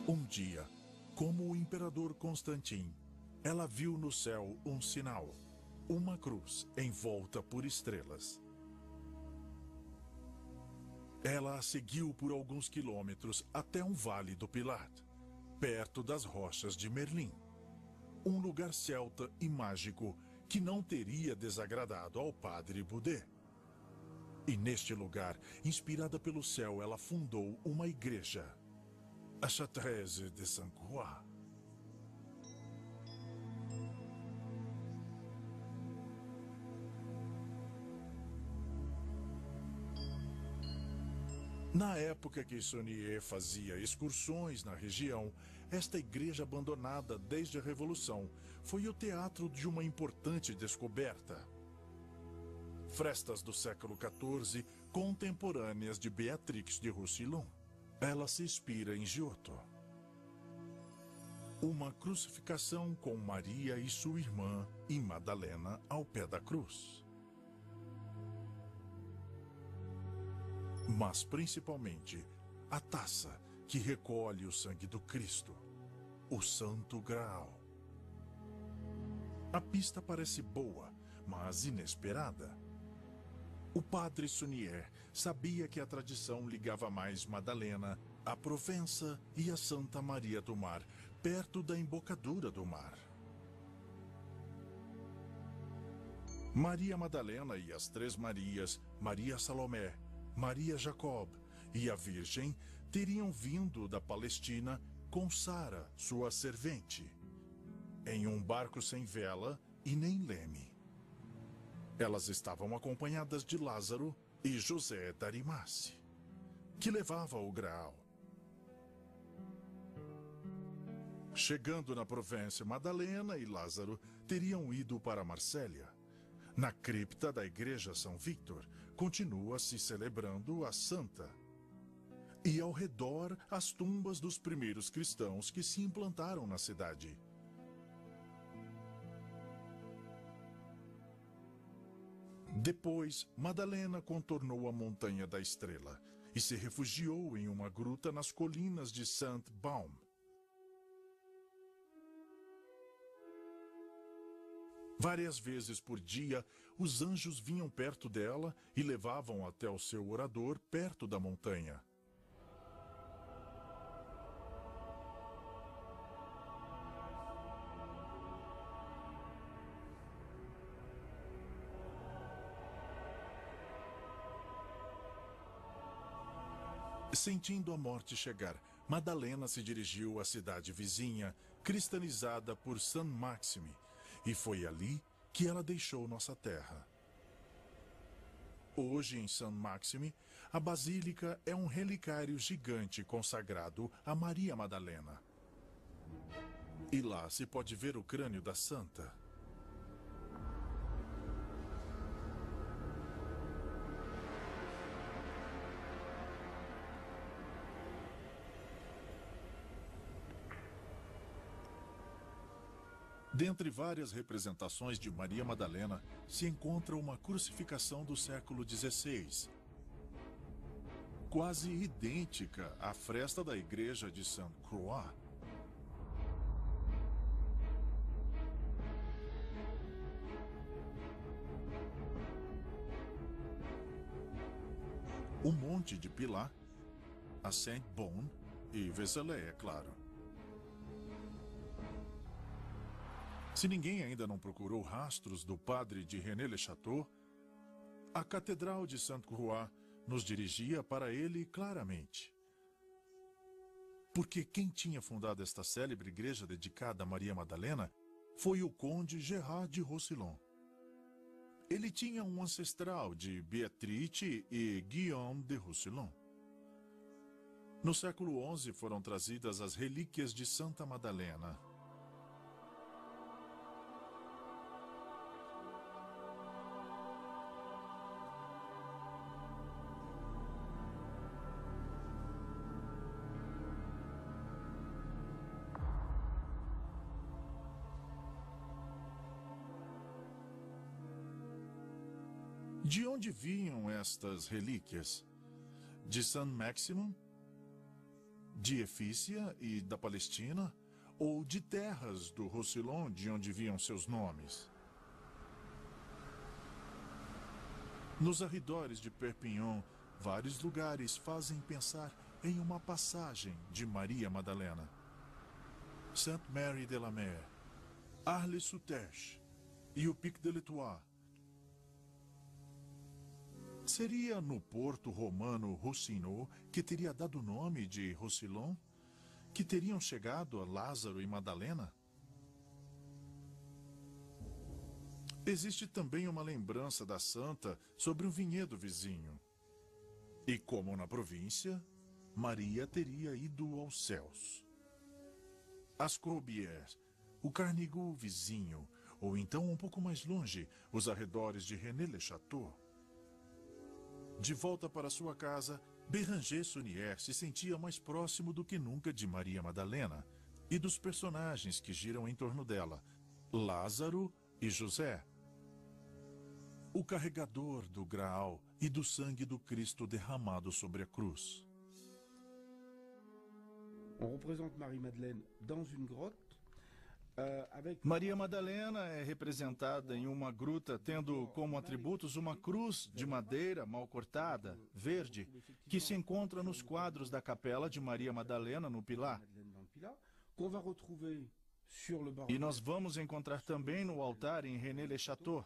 Um dia, como o imperador Constantin, ela viu no céu um sinal, uma cruz envolta por estrelas. Ela a seguiu por alguns quilômetros até um vale do Pilat, perto das rochas de Merlim. Um lugar celta e mágico que não teria desagradado ao padre Boudet. E neste lugar, inspirada pelo céu, ela fundou uma igreja, a Chartreuse de Sainte-Croix. Na época que Saunier fazia excursões na região, esta igreja abandonada desde a Revolução foi o teatro de uma importante descoberta. Frestas do século quatorze, contemporâneas de Beatrix de Roussillon. Ela se inspira em Giotto. Uma crucificação com Maria e sua irmã e Madalena ao pé da cruz. Mas principalmente a taça que recolhe o sangue do Cristo, o Santo Graal. A pista parece boa, mas inesperada. O padre Saunier sabia que a tradição ligava mais Madalena à Provença e a Santa Maria do Mar, perto da embocadura do mar. Maria Madalena e as Três Marias, Maria Salomé, Maria Jacob e a Virgem teriam vindo da Palestina com Sara, sua servente, em um barco sem vela e nem leme. Elas estavam acompanhadas de Lázaro e José da Arimácia, que levava o Graal. Chegando na Provença, Madalena e Lázaro teriam ido para Marsella. Na cripta da Igreja São Victor, continua-se celebrando a Santa. E ao redor, as tumbas dos primeiros cristãos que se implantaram na cidade. Depois, Madalena contornou a Montanha da Estrela e se refugiou em uma gruta nas colinas de Saint-Baume. Várias vezes por dia, os anjos vinham perto dela e levavam até o seu orador perto da montanha. Sentindo a morte chegar, Madalena se dirigiu à cidade vizinha, cristianizada por Saint-Maxime, e foi ali que ela deixou nossa terra. Hoje, em Saint-Maxime, a basílica é um relicário gigante consagrado a Maria Madalena. E lá se pode ver o crânio da santa. Dentre várias representações de Maria Madalena, se encontra uma crucificação do século dezesseis, quase idêntica à fresta da igreja de Sainte-Croix. O Monte de Pilat, a Sainte-Bonne e Vézelay, é claro. Se ninguém ainda não procurou rastros do padre de René Le Chateau, a Catedral de Sainte-Croix nos dirigia para ele claramente. Porque quem tinha fundado esta célebre igreja dedicada a Maria Madalena foi o conde Gerard de Roussillon. Ele tinha um ancestral de Beatrice e Guillaume de Roussillon. No século onze foram trazidas as relíquias de Santa Madalena. De onde vinham estas relíquias? De Saint-Maximin? De Efísia e da Palestina? Ou de terras do Roussillon, de onde vinham seus nomes? Nos arredores de Perpignan, vários lugares fazem pensar em uma passagem de Maria Madalena. Sainte Marie de la Mer, Arles-sur-Tech e o Pic de l'Étoile. Seria no porto romano Roussillon que teria dado o nome de Roussillon? Que teriam chegado a Lázaro e Madalena? Existe também uma lembrança da santa sobre um vinhedo vizinho. E como na província, Maria teria ido aos céus. As Corbières, o Carnigot vizinho, ou então um pouco mais longe, os arredores de René-le-Château. De volta para sua casa, Béranger Saunière se sentia mais próximo do que nunca de Maria Madalena e dos personagens que giram em torno dela, Lázaro e José, o carregador do Graal e do sangue do Cristo derramado sobre a cruz. On représente Marie-Madeleine dans une grotte. Maria Madalena é representada em uma gruta tendo como atributos uma cruz de madeira mal cortada, verde, que se encontra nos quadros da capela de Maria Madalena no Pilar. E nós vamos encontrar também no altar em René-le-Château.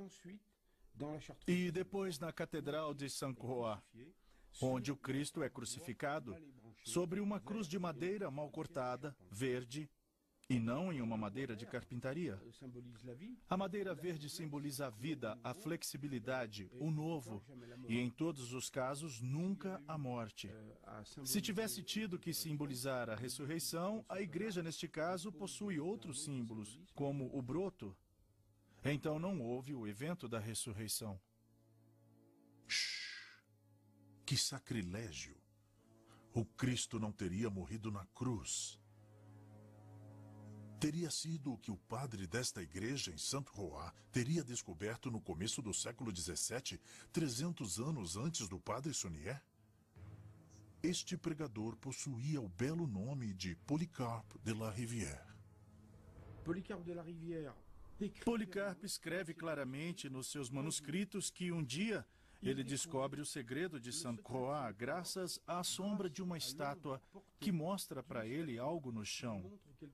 E depois na Catedral de Sainte-Croix, onde o Cristo é crucificado sobre uma cruz de madeira mal cortada, verde, e não em uma madeira de carpintaria. A madeira verde simboliza a vida, a flexibilidade, o novo, e em todos os casos, nunca a morte. Se tivesse tido que simbolizar a ressurreição, a igreja, neste caso, possui outros símbolos, como o broto. Então não houve o evento da ressurreição. Shhh! Que sacrilégio! O Cristo não teria morrido na cruz. Teria sido o que o padre desta igreja em Sainte-Croix teria descoberto no começo do século dezessete, trezentos anos antes do padre Saunière? Este pregador possuía o belo nome de Polycarpe de la Rivière. Polycarpe de la Rivière. Policarpo escreve claramente nos seus manuscritos que um dia ele descobre o segredo de Sainte-Croix graças à sombra de uma estátua que mostra para ele algo no chão.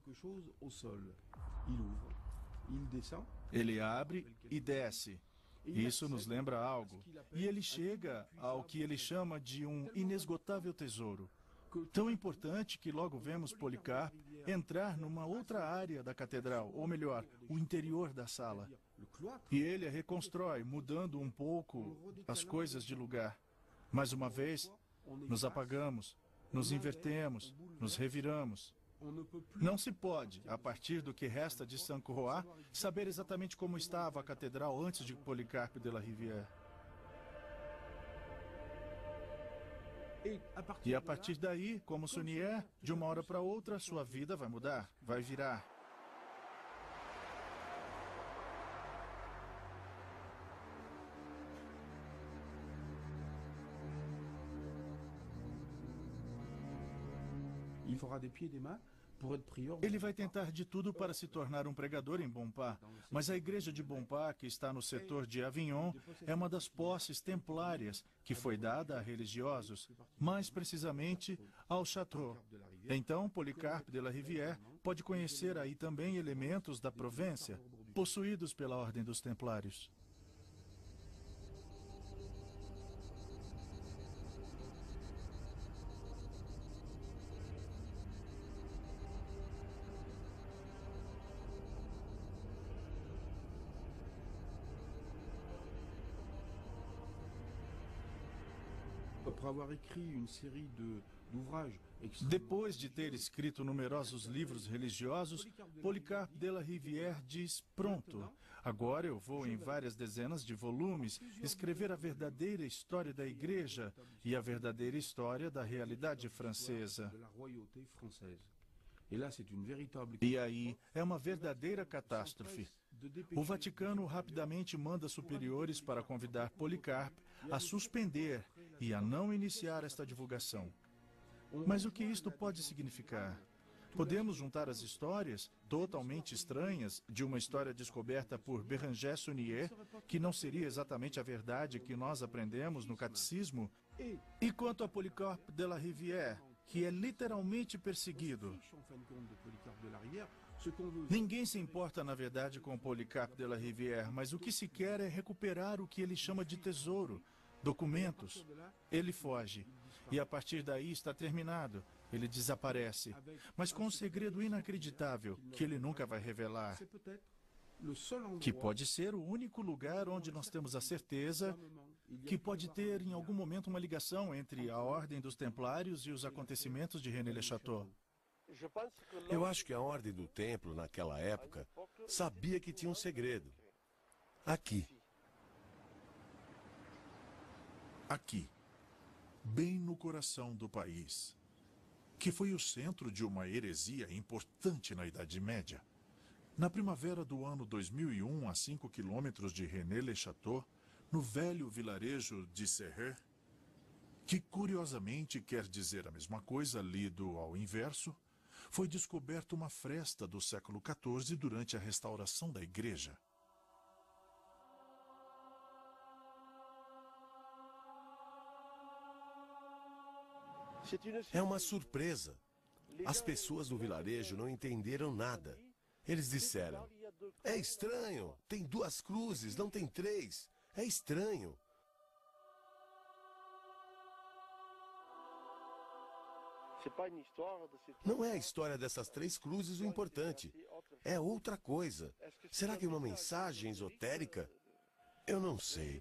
Ele abre e desce. Isso nos lembra algo. E ele chega ao que ele chama de um inesgotável tesouro. Tão importante que logo vemos Policarpo entrar numa outra área da catedral, ou melhor, o interior da sala. E ele a reconstrói, mudando um pouco as coisas de lugar. Mais uma vez, nos apagamos, nos invertemos, nos reviramos. Não se pode, a partir do que resta de Sainte-Croix, saber exatamente como estava a catedral antes de Policarpe de la Rivière. E a partir daí, como Saunière, de uma hora para outra, sua vida vai mudar, vai virar. Ele vai tentar de tudo para se tornar um pregador em Bompard, mas a igreja de Bompard, que está no setor de Avignon, é uma das posses templárias que foi dada a religiosos, mais precisamente ao Château. Então, Policarpe de la Rivière pode conhecer aí também elementos da Provença, possuídos pela Ordem dos Templários. Depois de ter escrito numerosos livros religiosos, Policarpe de la Rivière diz: pronto, agora eu vou em várias dezenas de volumes escrever a verdadeira história da igreja e a verdadeira história da realidade francesa. E aí é uma verdadeira catástrofe. O Vaticano rapidamente manda superiores para convidar Policarpe a suspender e a não iniciar esta divulgação. Mas o que isto pode significar? Podemos juntar as histórias, totalmente estranhas, de uma história descoberta por Bérenger Saunier, que não seria exatamente a verdade que nós aprendemos no catecismo, e quanto a Polycarpe de la Rivière, que é literalmente perseguido. Ninguém se importa, na verdade, com Polycarpe de la Rivière, mas o que se quer é recuperar o que ele chama de tesouro, documentos. Ele foge, e a partir daí está terminado. Ele desaparece, mas com um segredo inacreditável que ele nunca vai revelar, que pode ser o único lugar onde nós temos a certeza que pode ter em algum momento uma ligação entre a Ordem dos Templários e os acontecimentos de René Le Chateau. Eu acho que a Ordem do Templo, naquela época, sabia que tinha um segredo. Aqui. Aqui, bem no coração do país, que foi o centro de uma heresia importante na Idade Média. Na primavera do ano dois mil e um, a cinco quilômetros de René Le Chateau, no velho vilarejo de Serres, que curiosamente quer dizer a mesma coisa lido ao inverso, foi descoberta uma fresta do século quatorze durante a restauração da igreja. É uma surpresa. As pessoas do vilarejo não entenderam nada. Eles disseram, é estranho, tem duas cruzes, não tem três. É estranho. Não é a história dessas três cruzes o importante. É outra coisa. Será que é uma mensagem esotérica? Eu não sei.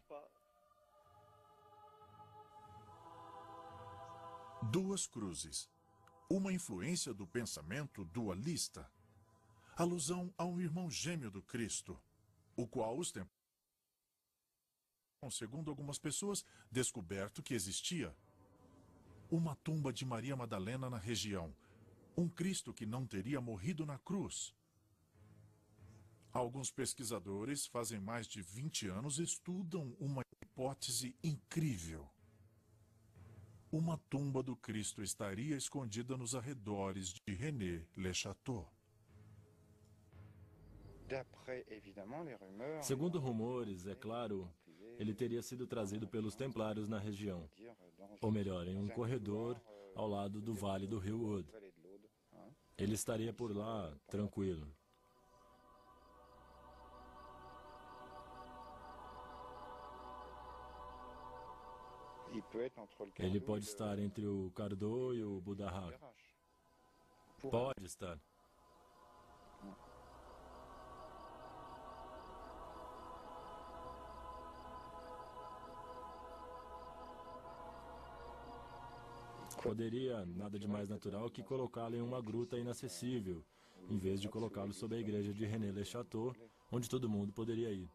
Duas cruzes. Uma influência do pensamento dualista. Alusão a um irmão gêmeo do Cristo, o qual os tempos, segundo algumas pessoas, descoberto que existia. Uma tumba de Maria Madalena na região. Um Cristo que não teria morrido na cruz. Alguns pesquisadores, fazem mais de vinte anos, estudam uma hipótese incrível. Uma tumba do Cristo estaria escondida nos arredores de René Le Chateau. Segundo rumores, é claro, ele teria sido trazido pelos templários na região. Ou melhor, em um corredor ao lado do vale do rio Aude. Ele estaria por lá, tranquilo. Ele pode estar entre o Cardot e o Budarak. Pode estar. Poderia, nada de mais natural que colocá-lo em uma gruta inacessível, em vez de colocá-lo sob a igreja de René Le Chateau, onde todo mundo poderia ir.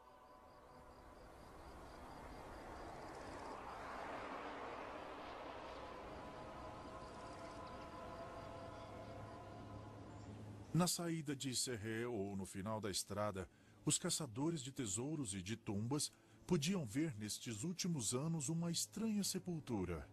Na saída de Serres ou no final da estrada, os caçadores de tesouros e de tumbas podiam ver nestes últimos anos uma estranha sepultura.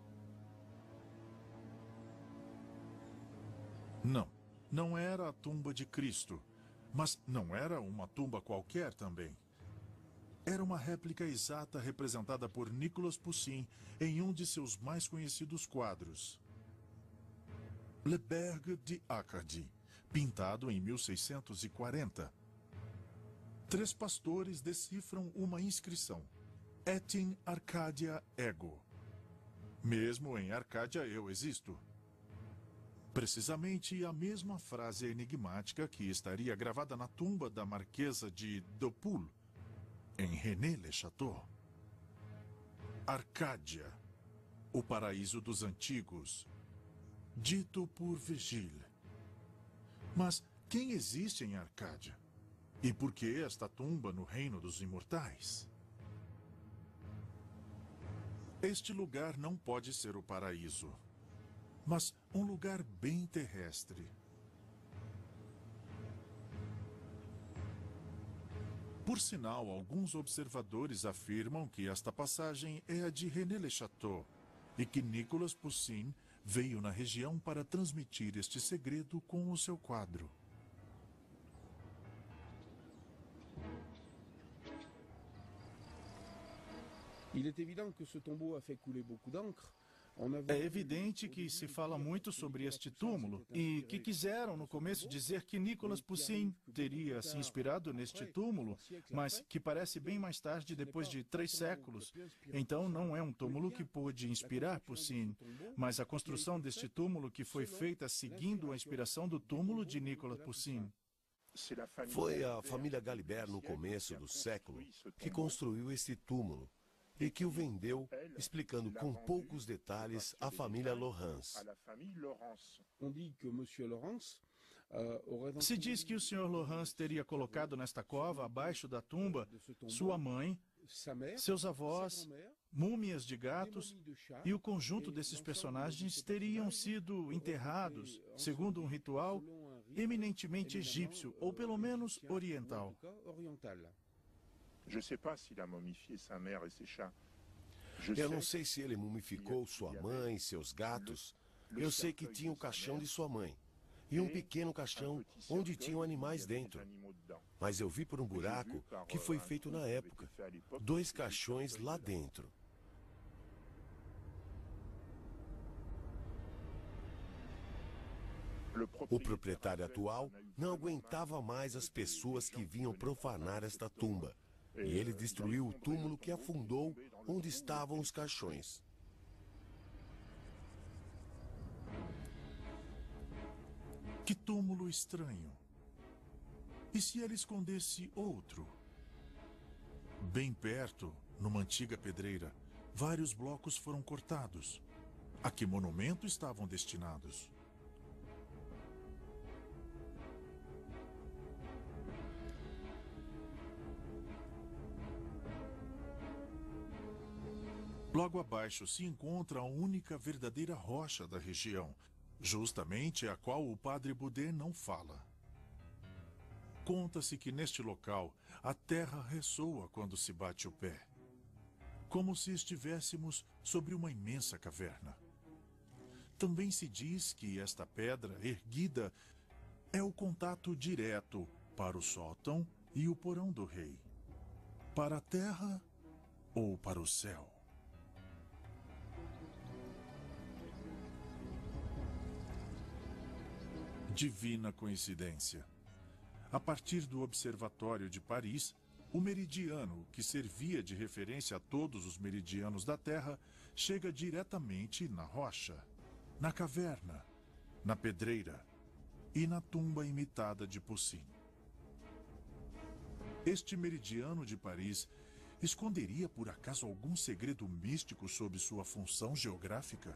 Não, não era a tumba de Cristo, mas não era uma tumba qualquer também. Era uma réplica exata representada por Nicolas Poussin em um de seus mais conhecidos quadros, Le Bergue de Acadie, pintado em mil seiscentos e quarenta. Três pastores decifram uma inscrição: Et in Arcadia ego. Mesmo em Arcádia eu existo. Precisamente a mesma frase enigmática que estaria gravada na tumba da Marquesa de Dopoul, em René Le Chateau. Arcádia, o paraíso dos antigos, dito por Virgile. Mas quem existe em Arcádia? E por que esta tumba no reino dos imortais? Este lugar não pode ser o paraíso, mas um lugar bem terrestre. Por sinal, alguns observadores afirmam que esta passagem é a de René Le Chateau e que Nicolas Poussin veio na região para transmitir este segredo com o seu quadro. Il est évident que ce tombeau a fait couler beaucoup d'encre. É evidente que se fala muito sobre este túmulo e que quiseram no começo dizer que Nicolas Poussin teria se inspirado neste túmulo, mas que parece bem mais tarde, depois de três séculos. Então não é um túmulo que pôde inspirar Poussin, mas a construção deste túmulo que foi feita seguindo a inspiração do túmulo de Nicolas Poussin. Foi a família Galibert no começo do século que construiu este túmulo e que o vendeu, explicando com poucos detalhes à família Laurens. Se diz que o senhor Laurens teria colocado nesta cova, abaixo da tumba, sua mãe, seus avós, múmias de gatos, e o conjunto desses personagens teriam sido enterrados, segundo um ritual eminentemente egípcio, ou pelo menos oriental. Eu não sei se ele mumificou sua mãe, seus gatos. Eu sei que tinha o caixão de sua mãe e um pequeno caixão onde tinham animais dentro. Mas eu vi por um buraco que foi feito na época. Dois caixões lá dentro. O proprietário atual não aguentava mais as pessoas que vinham profanar esta tumba. E ele destruiu o túmulo que afundou onde estavam os caixões. Que túmulo estranho. E se ele escondesse outro? Bem perto, numa antiga pedreira, vários blocos foram cortados. A que monumento estavam destinados? Logo abaixo se encontra a única verdadeira rocha da região, justamente a qual o padre Boudet não fala. Conta-se que neste local a terra ressoa quando se bate o pé, como se estivéssemos sobre uma imensa caverna. Também se diz que esta pedra erguida é o contato direto para o sótão e o porão do rei, para a terra ou para o céu. Divina coincidência. A partir do Observatório de Paris, o meridiano, que servia de referência a todos os meridianos da Terra, chega diretamente na rocha, na caverna, na pedreira e na tumba imitada de Poussin. Este meridiano de Paris esconderia por acaso algum segredo místico sobre sua função geográfica?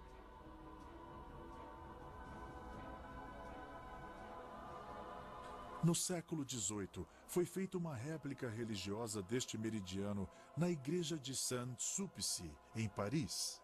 No século dezoito, foi feita uma réplica religiosa deste meridiano na igreja de Saint-Sulpice, em Paris.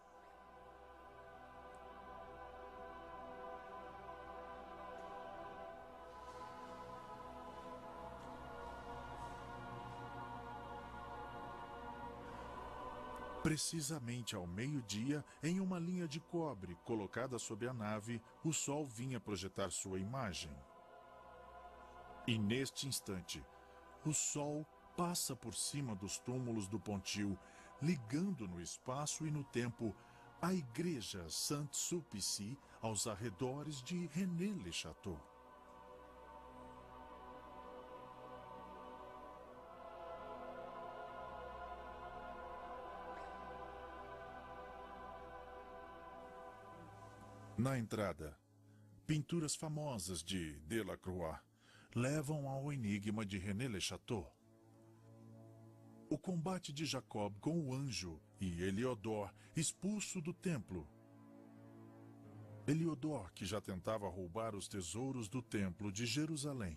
Precisamente ao meio-dia, em uma linha de cobre colocada sob a nave, o sol vinha projetar sua imagem. E neste instante, o sol passa por cima dos túmulos do Pontil, ligando no espaço e no tempo a igreja Saint-Sulpice aos arredores de René-le-Château. Na entrada, pinturas famosas de Delacroix levam ao enigma de René-le-Château. O combate de Jacob com o anjo e Heliodor, expulso do templo. Heliodor, que já tentava roubar os tesouros do templo de Jerusalém.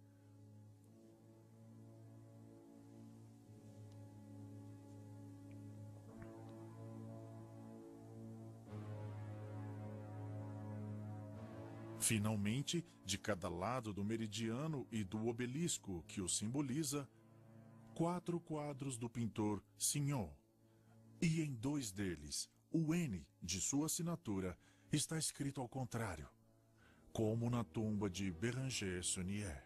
Finalmente, de cada lado do meridiano e do obelisco que o simboliza, quatro quadros do pintor Signon. E em dois deles, o N de sua assinatura está escrito ao contrário, como na tumba de Béranger Saunier.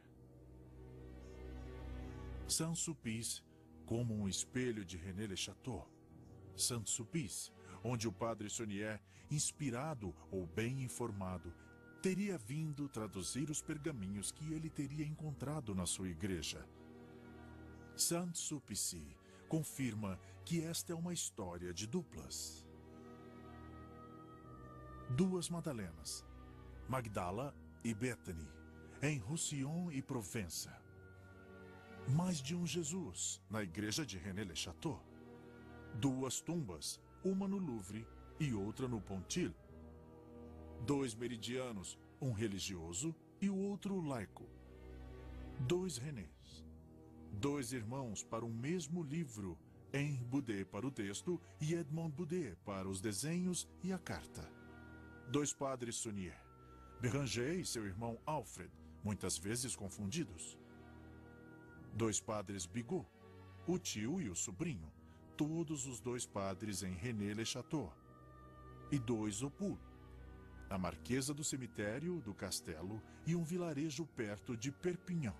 Saint-Sulpice, como um espelho de René Le Chateau. Saint-Sulpice, onde o padre Saunier, inspirado ou bem informado, teria vindo traduzir os pergaminhos que ele teria encontrado na sua igreja. Saint-Sulpice confirma que esta é uma história de duplas. Duas Madalenas, Magdala e Bethany, em Roussillon e Provença. Mais de um Jesus, na igreja de René Le Chateau. Duas tumbas, uma no Louvre e outra no Pontil. Dois meridianos, um religioso e o outro laico. Dois Renés. Dois irmãos para um mesmo livro, Henri Boudet para o texto e Edmond Boudet para os desenhos e a carta. Dois padres Saunier, Béranger e seu irmão Alfred, muitas vezes confundidos. Dois padres Bigot, o tio e o sobrinho, todos os dois padres em René Le Chateau. E dois Opul, a marquesa do cemitério, do castelo e um vilarejo perto de Perpignan.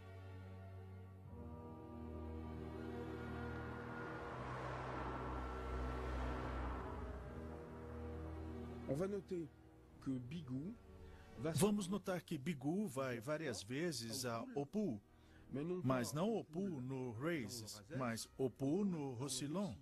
Vamos notar que Bigot vai várias vezes a Opul, mas não Opul no Reyes, mas Opul no Roussillon.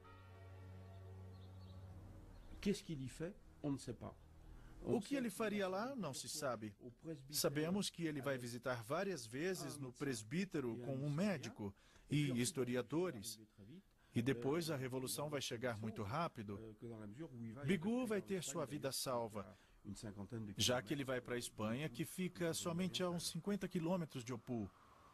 O que ele faria lá, não se sabe. Sabemos que ele vai visitar várias vezes no presbítero com um médico e historiadores. E depois a revolução vai chegar muito rápido. Bigot vai ter sua vida salva, já que ele vai para a Espanha, que fica somente a uns cinquenta quilômetros de Opul.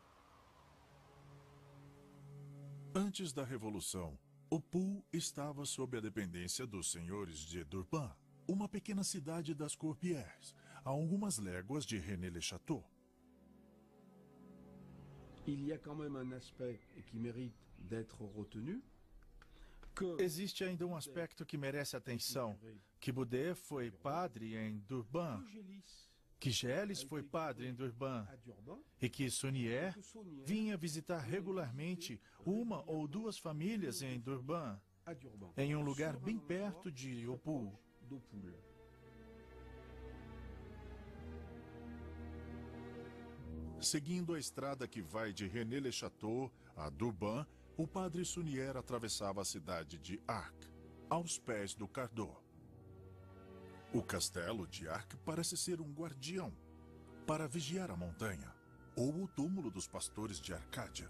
Antes da Revolução, Opul estava sob a dependência dos senhores de Durban, uma pequena cidade das Courbières, a algumas léguas de René Le Chateau. Existe ainda um aspecto que merece atenção, que Boudet foi padre em Durban, que Gélis foi padre em Durban e que Saunier vinha visitar regularmente uma ou duas famílias em Durban, em um lugar bem perto de Opul. Seguindo a estrada que vai de René Le Chateau a Durban, o padre Saunier atravessava a cidade de Arques, aos pés do Cardot. O castelo de Arques parece ser um guardião para vigiar a montanha, ou o túmulo dos pastores de Arcádia.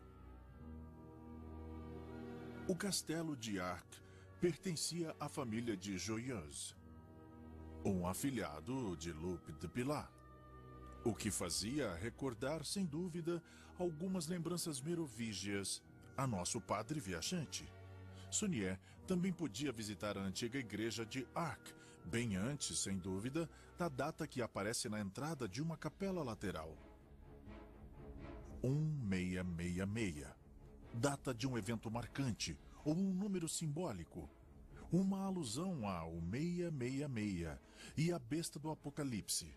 O castelo de Arques pertencia à família de Joyeuse, um afilhado de Loup de Pilat, o que fazia recordar, sem dúvida, algumas lembranças merovígias a nosso padre viajante. Saunier também podia visitar a antiga igreja de Arques, bem antes, sem dúvida, da data que aparece na entrada de uma capela lateral. mil seiscentos e sessenta e seis. Data de um evento marcante, ou um número simbólico. Uma alusão ao seiscentos e sessenta e seis e a besta do Apocalipse.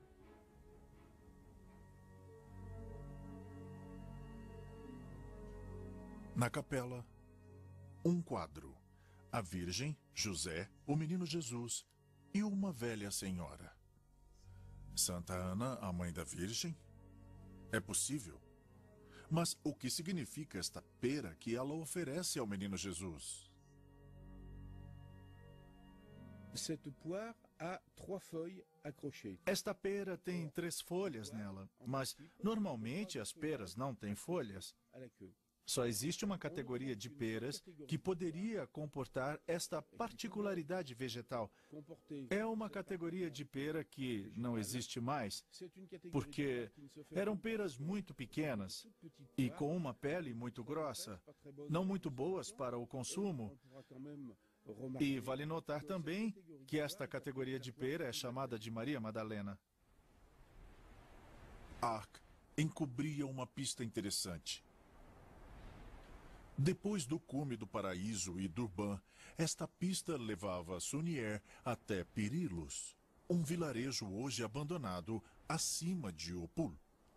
Na capela, um quadro. A Virgem, José, o Menino Jesus e uma velha senhora. Santa Ana, a mãe da Virgem? É possível. Mas o que significa esta pera que ela oferece ao Menino Jesus? Esta pera tem três folhas nela, mas normalmente as peras não têm folhas. Só existe uma categoria de peras que poderia comportar esta particularidade vegetal. É uma categoria de pera que não existe mais, porque eram peras muito pequenas e com uma pele muito grossa, não muito boas para o consumo. E vale notar também que esta categoria de pera é chamada de Maria Madalena. Arques encobria uma pista interessante. Depois do cume do Paraíso e Durban, esta pista levava Sunier até Perilos, um vilarejo hoje abandonado acima de Opul.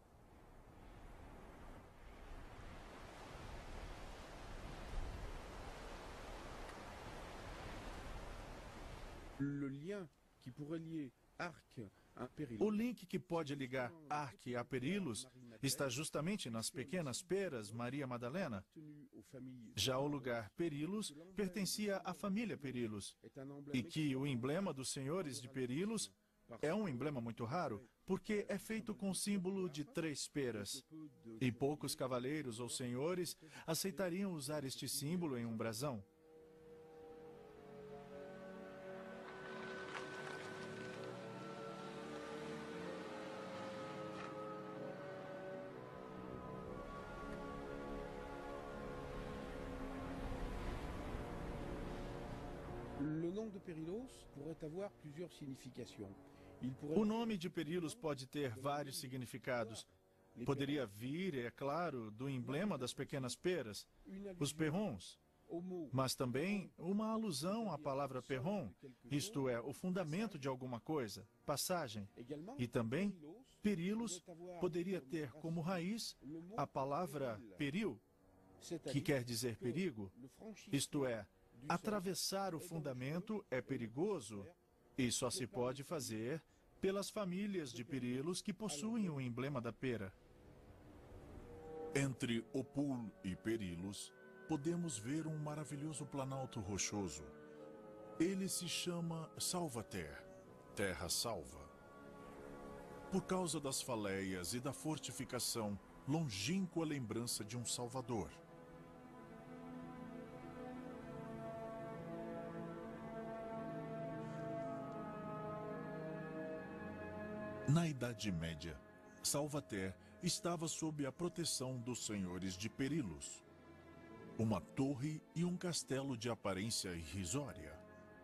Le lien qui pourrait lier Arques à Perilos. O link que pode ligar Arque a Perilos está justamente nas pequenas peras Maria Madalena. Já o lugar Perilos pertencia à família Perilos, e que o emblema dos senhores de Perilos é um emblema muito raro, porque é feito com o símbolo de três peras. E poucos cavaleiros ou senhores aceitariam usar este símbolo em um brasão. Le nom de Perilos pourrait avoir plusieurs significations. Il pourrait... O nome de Perilos pode ter vários significados. Poderia vir, é claro, do emblema das pequenas peras, os perrons, mas também uma alusão à palavra perron, isto é, o fundamento de alguma coisa, passagem. E também, Perilos poderia ter como raiz a palavra peril, que quer dizer perigo, isto é, atravessar o fundamento é perigoso e só se pode fazer pelas famílias de Perilos que possuem o emblema da pera. Entre Opul e Perilos, podemos ver um maravilhoso planalto rochoso. Ele se chama Salvater, Terra Salva. Por causa das faleias e da fortificação, longínqua lembrança de um Salvador. Na Idade Média, Salvater estava sob a proteção dos senhores de Perilos. Uma torre e um castelo de aparência irrisória.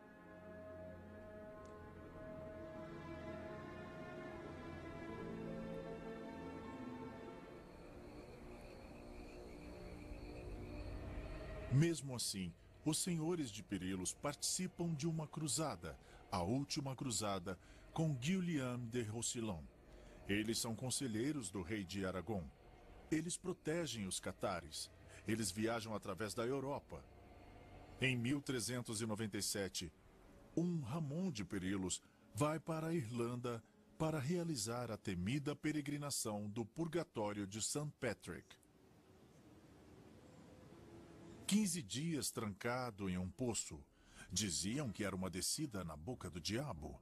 Mesmo assim, os senhores de Perilos participam de uma cruzada, a última cruzada, com Guilherme de Roussillon. Eles são conselheiros do rei de Aragão. Eles protegem os catares. Eles viajam através da Europa. Em mil trezentos e noventa e sete, um Ramon de Perilos vai para a Irlanda para realizar a temida peregrinação do Purgatório de Saint Patrick. Quinze dias trancado em um poço. Diziam que era uma descida na boca do diabo.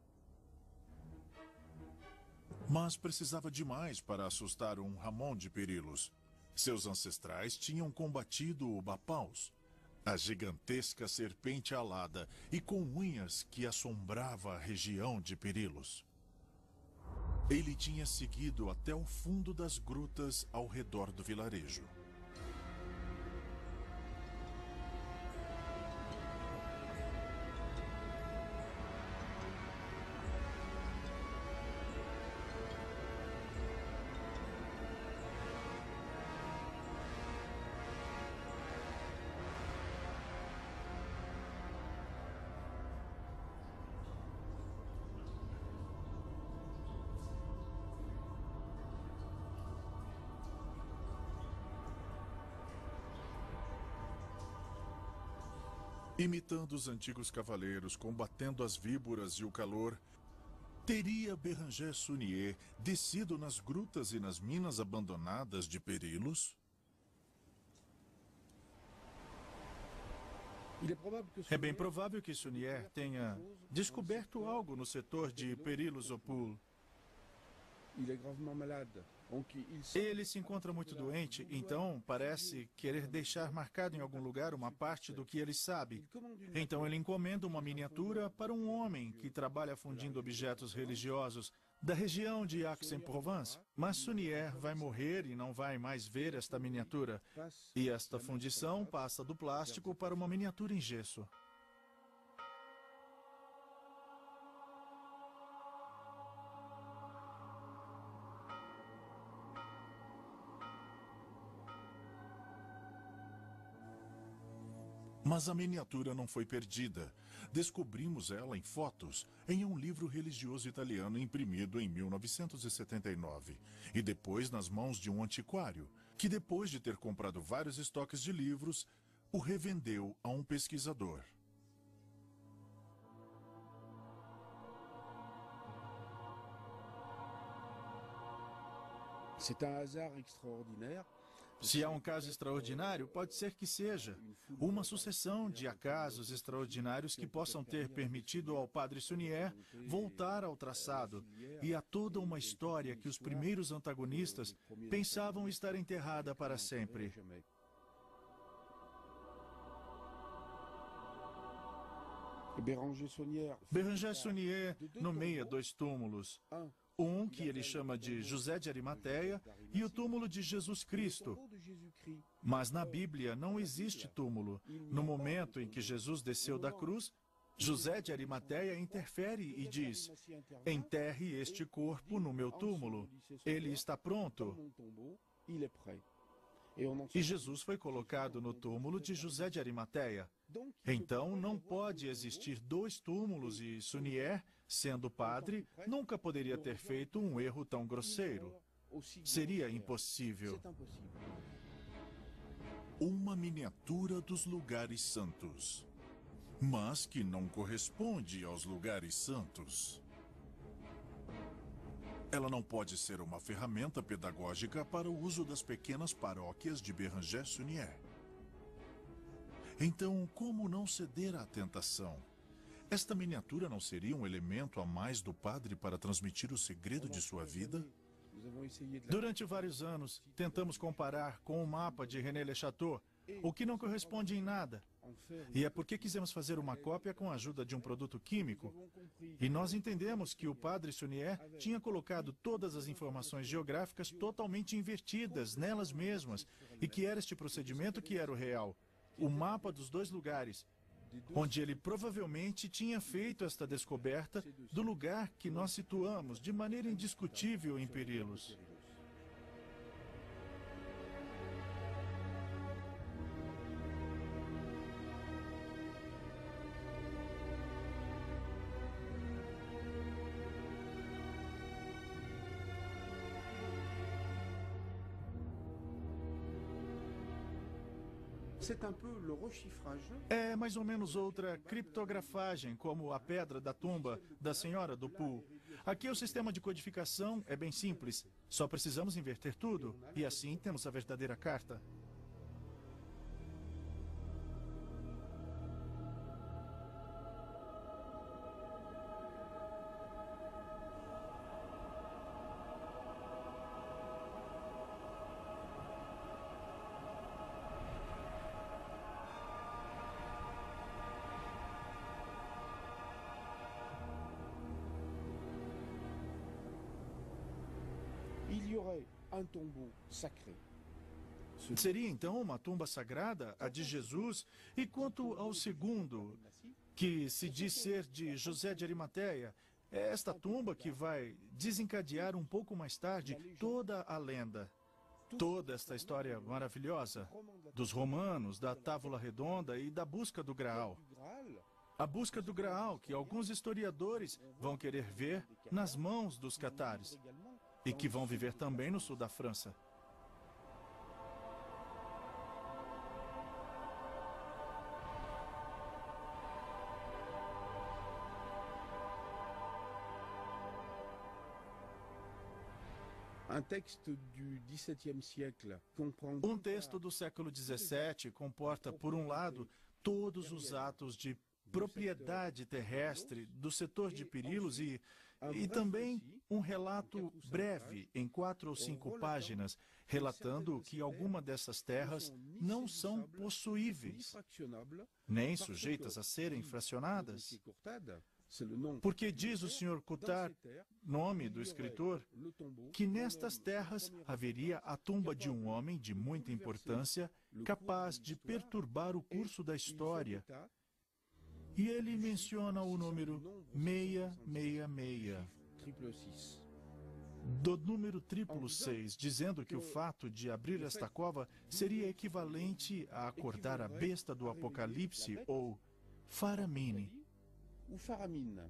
Mas precisava de mais para assustar um Ramon de Perilos. Seus ancestrais tinham combatido o Bapaus, a gigantesca serpente alada e com unhas que assombrava a região de Perilos. Ele tinha seguido até o fundo das grutas ao redor do vilarejo. Imitando os antigos cavaleiros, combatendo as víboras e o calor, teria Béranger Sunier descido nas grutas e nas minas abandonadas de Perilos? É bem provável que Sunier tenha descoberto algo no setor de Perilos-Opul. Ele se encontra muito doente, então parece querer deixar marcado em algum lugar uma parte do que ele sabe. Então ele encomenda uma miniatura para um homem que trabalha fundindo objetos religiosos da região de Aix-en-Provence. Mas Sunier vai morrer e não vai mais ver esta miniatura. E esta fundição passa do plástico para uma miniatura em gesso. Mas a miniatura não foi perdida. Descobrimos ela em fotos, em um livro religioso italiano imprimido em mil novecentos e setenta e nove, e depois nas mãos de um antiquário, que depois de ter comprado vários estoques de livros, o revendeu a um pesquisador. C'est un hasard extraordinaire. Se há um caso extraordinário, pode ser que seja uma sucessão de acasos extraordinários que possam ter permitido ao padre Sunier voltar ao traçado e a toda uma história que os primeiros antagonistas pensavam estar enterrada para sempre. Béranger Saunier nomeia dois túmulos. Um que ele chama de José de Arimateia e o túmulo de Jesus Cristo. Mas na Bíblia não existe túmulo. No momento em que Jesus desceu da cruz, José de Arimateia interfere e diz: enterre este corpo no meu túmulo. Ele está pronto. E Jesus foi colocado no túmulo de José de Arimateia. Então não pode existir dois túmulos e Saunier, sendo padre, nunca poderia ter feito um erro tão grosseiro. Seria impossível. Uma miniatura dos lugares santos, mas que não corresponde aos lugares santos. Ela não pode ser uma ferramenta pedagógica para o uso das pequenas paróquias de Béranger Saunier. Então, como não ceder à tentação? Esta miniatura não seria um elemento a mais do padre para transmitir o segredo de sua vida? Durante vários anos, tentamos comparar com o mapa de René Le Chateau, o que não corresponde em nada. E é porque quisemos fazer uma cópia com a ajuda de um produto químico. E nós entendemos que o padre Saunier tinha colocado todas as informações geográficas totalmente invertidas nelas mesmas, e que era este procedimento que era o real, o mapa dos dois lugares, onde ele provavelmente tinha feito esta descoberta do lugar que nós situamos de maneira indiscutível em Perilos. É mais ou menos outra criptografagem, como a pedra da tumba da Senhora do Pool. Aqui o sistema de codificação é bem simples. Só precisamos inverter tudo, e assim temos a verdadeira carta. Seria então uma tumba sagrada, a de Jesus, e quanto ao segundo, que se diz ser de José de Arimateia, é esta tumba que vai desencadear um pouco mais tarde toda a lenda. Toda esta história maravilhosa dos romanos, da Távola Redonda e da busca do Graal. A busca do Graal, que alguns historiadores vão querer ver nas mãos dos catares, e que vão viver também no sul da França. Um texto do século dezessete comporta, por um lado, todos os atos de propriedade terrestre do setor de Perilos e, e também um relato breve, em quatro ou cinco páginas, relatando que alguma dessas terras não são possuíveis, nem sujeitas a serem fracionadas. Porque diz o senhor Coutard, nome do escritor, que nestas terras haveria a tumba de um homem de muita importância, capaz de perturbar o curso da história. E ele menciona o número seiscentos e sessenta e seis. do número triplo seis, dizendo que o fato de abrir esta cova seria equivalente a acordar a besta do Apocalipse ou Faramine. O Faramine.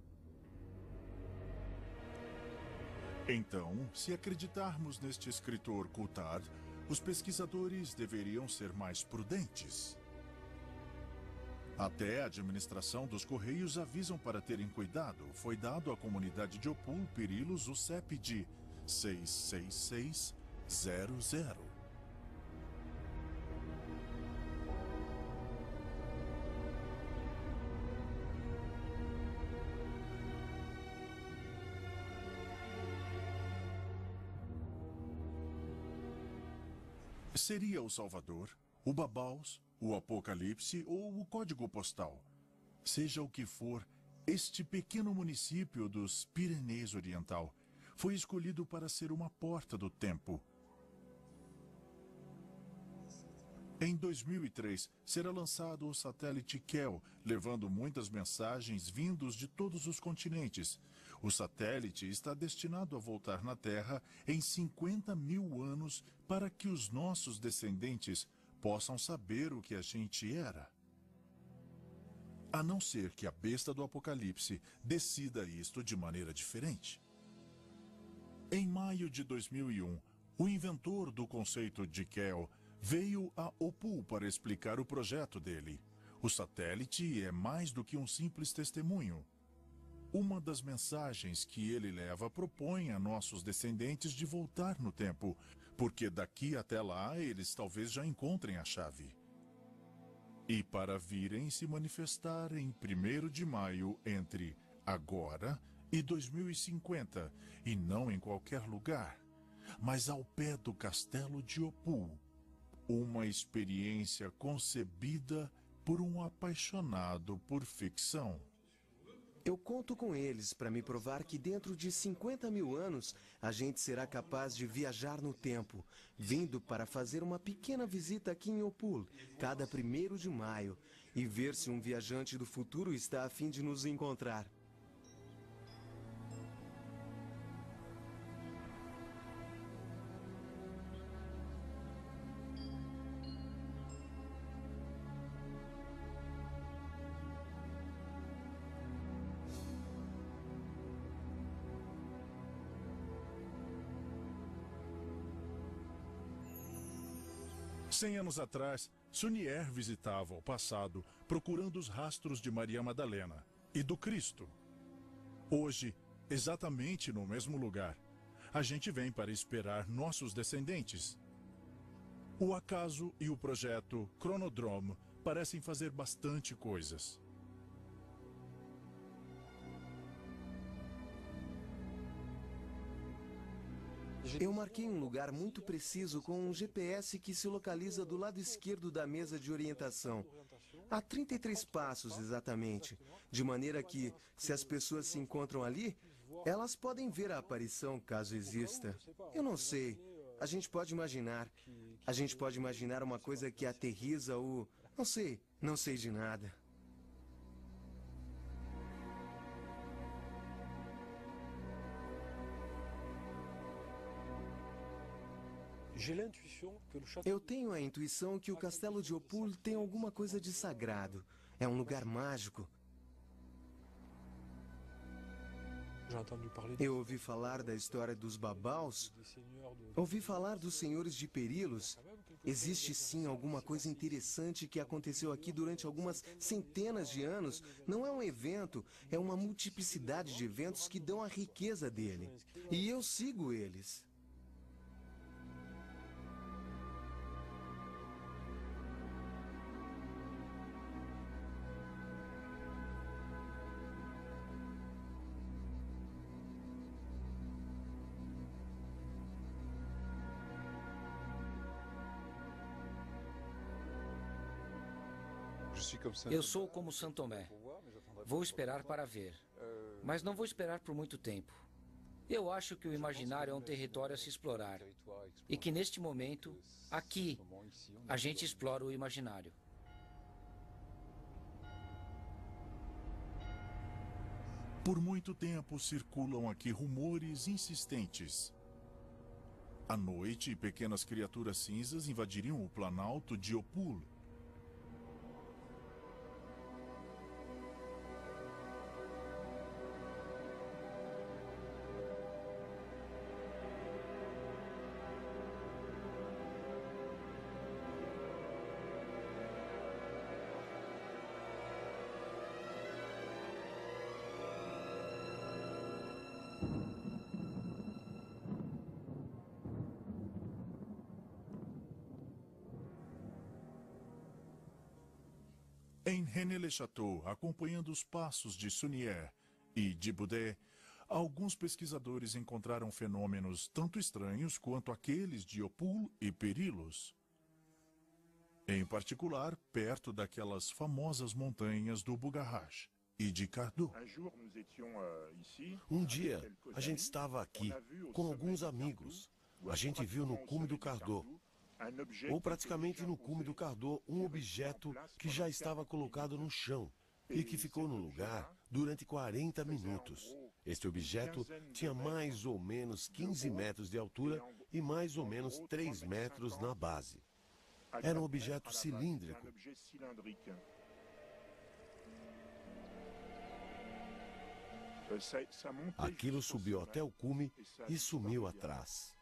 Então, se acreditarmos neste escritor Coulthard, os pesquisadores deveriam ser mais prudentes. Até a administração dos Correios avisam para terem cuidado. Foi dado à comunidade de Opul Perilos o C E P de seis seis seis zero zero. Seria o Salvador, o Babaus, o Apocalipse ou o código postal. Seja o que for, este pequeno município dos Pireneios Oriental foi escolhido para ser uma porta do tempo. Em dois mil e três, será lançado o satélite Kel, levando muitas mensagens vindos de todos os continentes. O satélite está destinado a voltar na Terra em cinquenta mil anos para que os nossos descendentes possam saber o que a gente era. A não ser que a besta do Apocalipse decida isto de maneira diferente. Em maio de dois mil e um, o inventor do conceito de Kel veio a Opul para explicar o projeto dele. O satélite é mais do que um simples testemunho. Uma das mensagens que ele leva propõe a nossos descendentes de voltar no tempo, porque daqui até lá eles talvez já encontrem a chave. E para virem se manifestar em primeiro de maio entre agora e dois mil e cinquenta, e não em qualquer lugar, mas ao pé do castelo de Opul. Uma experiência concebida por um apaixonado por ficção. Eu conto com eles para me provar que dentro de cinquenta mil anos a gente será capaz de viajar no tempo, vindo para fazer uma pequena visita aqui em Opul, cada primeiro de maio, e ver se um viajante do futuro está a fim de nos encontrar. Cem anos atrás, Sunier visitava o passado procurando os rastros de Maria Madalena e do Cristo. Hoje, exatamente no mesmo lugar, a gente vem para esperar nossos descendentes. O acaso e o projeto Chronodrome parecem fazer bastante coisas. Eu marquei um lugar muito preciso com um G P S que se localiza do lado esquerdo da mesa de orientação. A trinta e três passos exatamente, de maneira que, se as pessoas se encontram ali, elas podem ver a aparição caso exista. Eu não sei. A gente pode imaginar. A gente pode imaginar uma coisa que aterriza o... Não sei. Não sei de nada. Eu tenho a intuição que o castelo de Opul tem alguma coisa de sagrado. É um lugar mágico. Eu ouvi falar da história dos Babaus. Ouvi falar dos senhores de Perilos. Existe sim alguma coisa interessante que aconteceu aqui durante algumas centenas de anos. Não é um evento, é uma multiplicidade de eventos que dão a riqueza dele. E eu sigo eles. Eu sou como São Tomé. Vou esperar para ver. Mas não vou esperar por muito tempo. Eu acho que o imaginário é um território a se explorar. E que neste momento, aqui, a gente explora o imaginário. Por muito tempo circulam aqui rumores insistentes. À noite, pequenas criaturas cinzas invadiriam o planalto de Opul. Em René-le-Château, acompanhando os passos de Sunier e de Boudet, alguns pesquisadores encontraram fenômenos tanto estranhos quanto aqueles de Opul e Perilos. Em particular, perto daquelas famosas montanhas do Bugarach e de Cardo. Um dia, a gente estava aqui com alguns amigos. A gente viu no cume do Cardo, ou praticamente no cume do Cardo, um objeto que já estava colocado no chão e que ficou no lugar durante quarenta minutos. Este objeto tinha mais ou menos quinze metros de altura e mais ou menos três metros na base. Era um objeto cilíndrico. Aquilo subiu até o cume e sumiu atrás.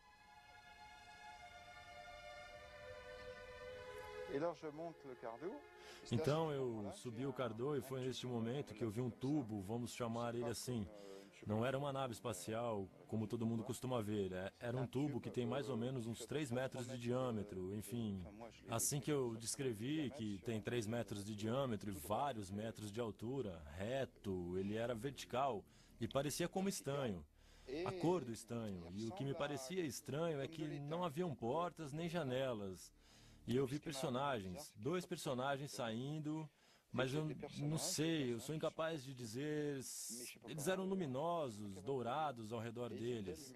Então eu subi o Cardo e foi neste momento que eu vi um tubo, vamos chamar ele assim. Não era uma nave espacial, como todo mundo costuma ver. Era um tubo que tem mais ou menos uns três metros de diâmetro, enfim. Assim que eu descrevi, que tem três metros de diâmetro e vários metros de altura, reto, ele era vertical e parecia como estanho. A cor do estanho. E o que me parecia estranho é que não haviam portas nem janelas. E eu vi personagens, dois personagens saindo, mas eu não sei, eu sou incapaz de dizer... Eles eram luminosos, dourados ao redor deles.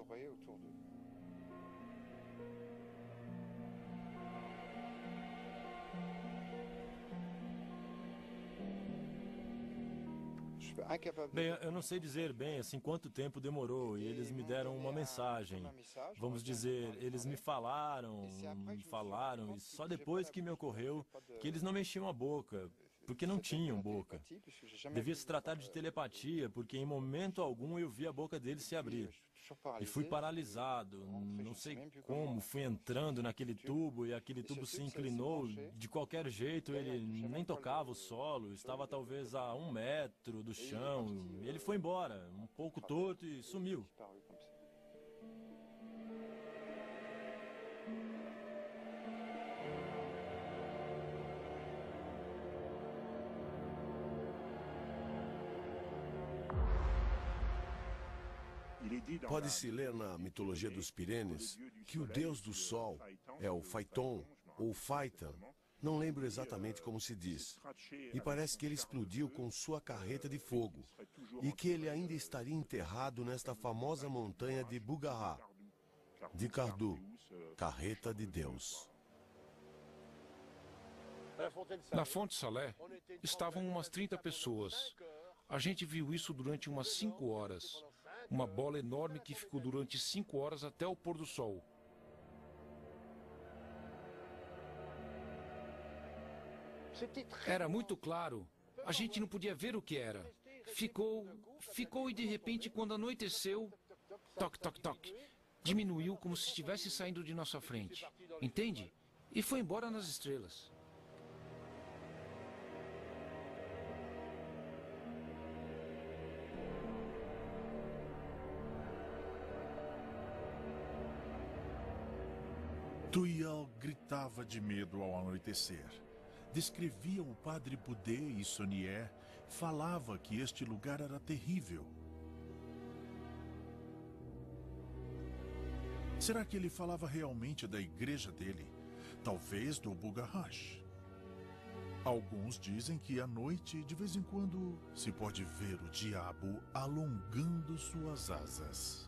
Bem, eu não sei dizer bem assim quanto tempo demorou e eles me deram uma mensagem. Vamos dizer, eles me falaram, me falaram e só depois que me ocorreu que eles não mexiam a boca, porque não tinham boca. Devia se tratar de telepatia, porque em momento algum eu vi a boca deles se abrir. E fui paralisado, não sei como, fui entrando naquele tubo e aquele tubo se inclinou. De qualquer jeito, ele nem tocava o solo, estava talvez a um metro do chão. Ele foi embora, um pouco torto e sumiu. Pode-se ler na mitologia dos Pirêneos que o deus do sol é o Phaeton ou Phaeton, não lembro exatamente como se diz, e parece que ele explodiu com sua carreta de fogo e que ele ainda estaria enterrado nesta famosa montanha de Bugarach, de Cardo, carreta de Deus. Na Fonte Salé estavam umas trinta pessoas. A gente viu isso durante umas cinco horas. Uma bola enorme que ficou durante cinco horas até o pôr do sol. Era muito claro. A gente não podia ver o que era. Ficou, ficou e de repente, quando anoiteceu, toque, toque, toque, diminuiu como se estivesse saindo de nossa frente. Entende? E foi embora nas estrelas. Tuial gritava de medo ao anoitecer. Descrevia o padre Boudet e Sonier, falava que este lugar era terrível. Será que ele falava realmente da igreja dele? Talvez do Bugarach. Alguns dizem que à noite, de vez em quando, se pode ver o diabo alongando suas asas.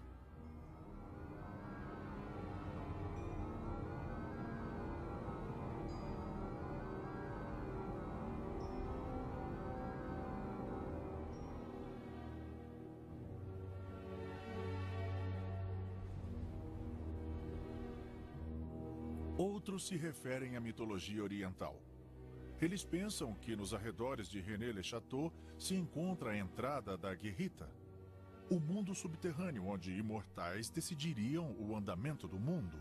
Outros se referem à mitologia oriental. Eles pensam que nos arredores de René-le-Château se encontra a entrada da Guerrita, o mundo subterrâneo onde imortais decidiriam o andamento do mundo.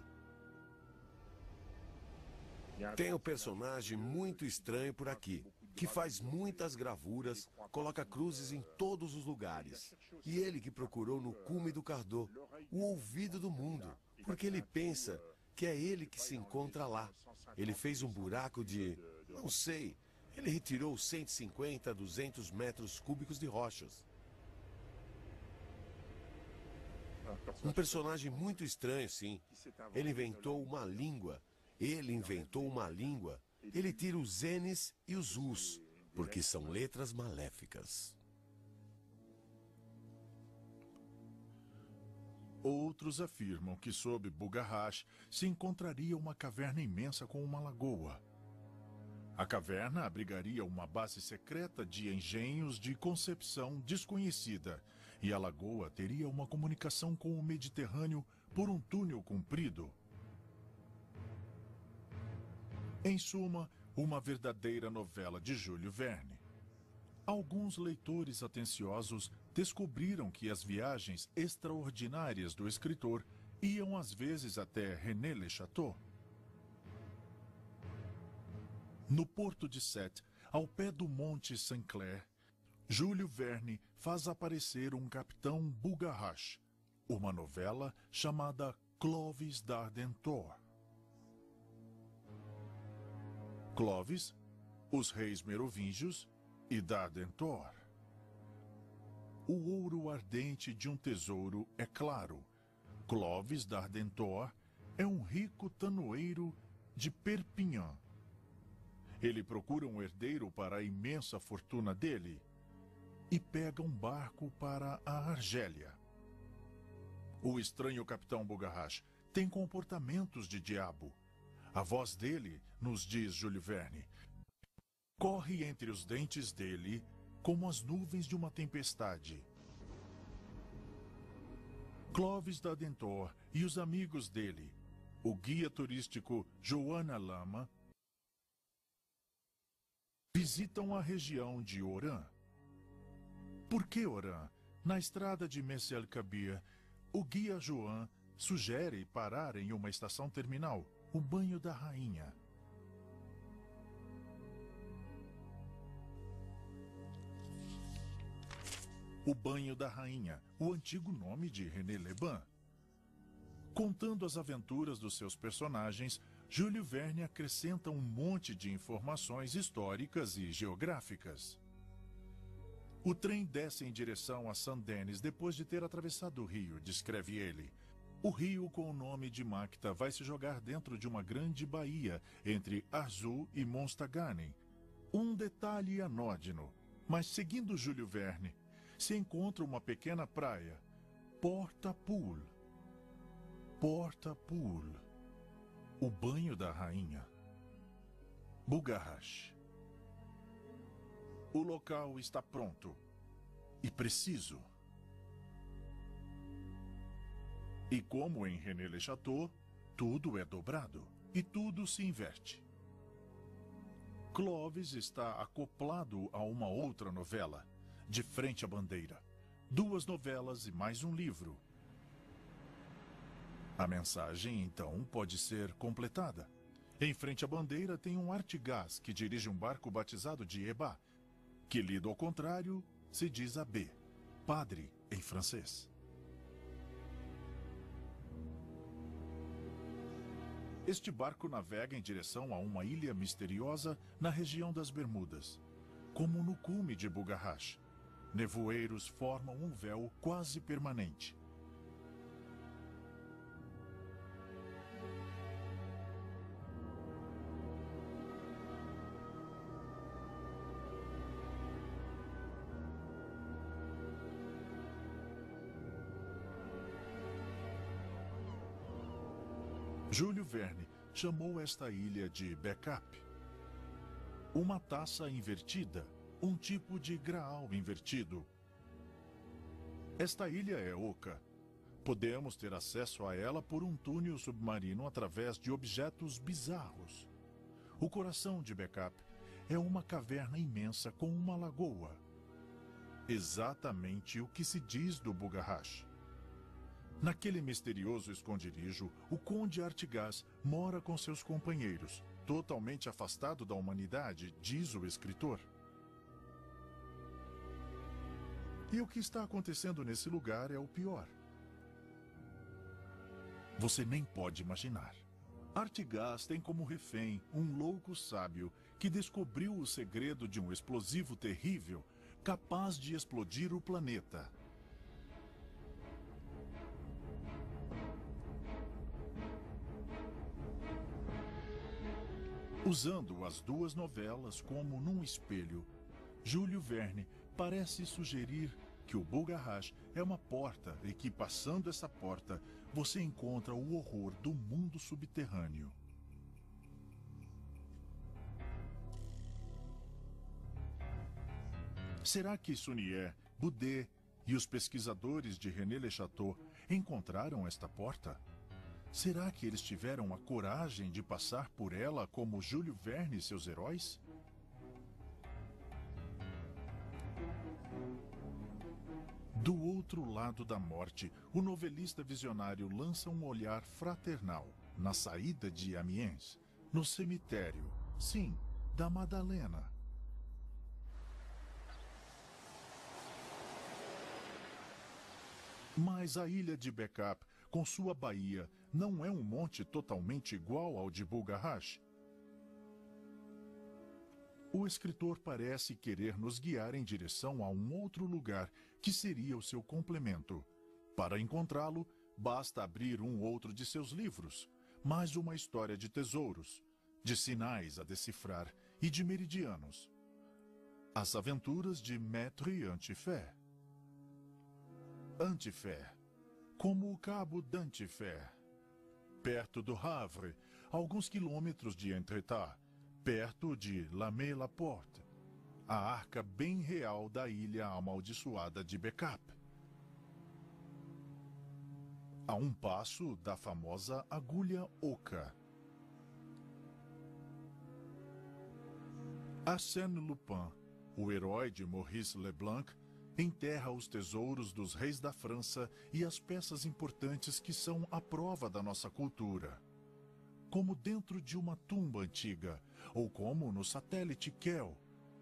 Tem um personagem muito estranho por aqui, que faz muitas gravuras, coloca cruzes em todos os lugares. E ele que procurou no cume do Cardô, o ouvido do mundo, porque ele pensa que é ele que se encontra lá. Ele fez um buraco de, não sei, ele retirou cento e cinquenta a duzentos metros cúbicos de rochas. Um personagem muito estranho, sim. Ele inventou uma língua. Ele inventou uma língua. Ele tira os N's e os U's, porque são letras maléficas. Outros afirmam que sob Bugarrash se encontraria uma caverna imensa com uma lagoa. A caverna abrigaria uma base secreta de engenhos de concepção desconhecida, e a lagoa teria uma comunicação com o Mediterrâneo por um túnel comprido. Em suma, uma verdadeira novela de Júlio Verne. Alguns leitores atenciosos descobriram que as viagens extraordinárias do escritor iam às vezes até René-le-Château. No porto de Sète, ao pé do Monte Saint-Clair, Júlio Verne faz aparecer um capitão Bugarrash, uma novela chamada Clovis d'Ardentor. Clovis, os reis merovingios e d'Ardentor. O ouro ardente de um tesouro é claro. Clovis d'Ardentor é um rico tanoeiro de Perpignan. Ele procura um herdeiro para a imensa fortuna dele e pega um barco para a Argélia. O estranho capitão Bugarrash tem comportamentos de diabo. A voz dele, nos diz Júlio Verne, corre entre os dentes dele como as nuvens de uma tempestade. Clovis d'Ardentor e os amigos dele, o guia turístico Joana Lama, visitam a região de Oran. Por que Oran? Na estrada de Messe-el-Kabir, o guia Joan sugere parar em uma estação terminal, o Banho da Rainha. O Banho da Rainha, o antigo nome de René Leblanc. Contando as aventuras dos seus personagens, Júlio Verne acrescenta um monte de informações históricas e geográficas. O trem desce em direção a Saint-Denis depois de ter atravessado o rio, descreve ele. O rio com o nome de Macta vai se jogar dentro de uma grande baía entre Arzew e Monstaganem. Um detalhe anódino, mas seguindo Júlio Verne, se encontra uma pequena praia, Porta-Pool. Porta-Pool. O Banho da Rainha. Bugarrash. O local está pronto e preciso. E como em René-le-Château, tudo é dobrado e tudo se inverte. Clovis está acoplado a uma outra novela, De Frente à Bandeira. Duas novelas e mais um livro. A mensagem, então, pode ser completada. Em Frente à Bandeira tem um artigaz que dirige um barco batizado de Eba, que lido ao contrário se diz abbé, padre em francês. Este barco navega em direção a uma ilha misteriosa na região das Bermudas, como no cume de Bugarrash. Nevoeiros formam um véu quase permanente. Júlio Verne chamou esta ilha de Backup. Uma taça invertida, um tipo de graal invertido. Esta ilha é oca. Podemos ter acesso a ela por um túnel submarino através de objetos bizarros. O coração de Bekap é uma caverna imensa com uma lagoa. Exatamente o que se diz do Bugahsh. Naquele misterioso esconderijo, o Conde Artigas mora com seus companheiros, totalmente afastado da humanidade, diz o escritor. E o que está acontecendo nesse lugar é o pior. Você nem pode imaginar. Artigas tem como refém um louco sábio que descobriu o segredo de um explosivo terrível capaz de explodir o planeta. Usando as duas novelas como num espelho, Júlio Verne parece sugerir que o Bugahsh é uma porta e que, passando essa porta, você encontra o horror do mundo subterrâneo. Será que Sunier, Boudet e os pesquisadores de René Le Chateau encontraram esta porta? Será que eles tiveram a coragem de passar por ela como Júlio Verne e seus heróis? Do outro lado da morte, o novelista visionário lança um olhar fraternal na saída de Amiens, no cemitério, sim, da Madalena. Mas a ilha de Bekap, com sua baía, não é um monte totalmente igual ao de Bugahsh. O escritor parece querer nos guiar em direção a um outro lugar que seria o seu complemento. Para encontrá-lo, basta abrir um outro de seus livros, mais uma história de tesouros, de sinais a decifrar e de meridianos. As aventuras de Maître Antifé. Antifé, como o Cabo d'Antifé. Perto do Havre, alguns quilômetros de Entretat, perto de Lamé-la-Porte, a arca bem real da ilha amaldiçoada de Bekap. A um passo da famosa agulha oca. Arsène Lupin, o herói de Maurice Leblanc, enterra os tesouros dos reis da França e as peças importantes que são a prova da nossa cultura. Como dentro de uma tumba antiga, ou como no satélite Kell.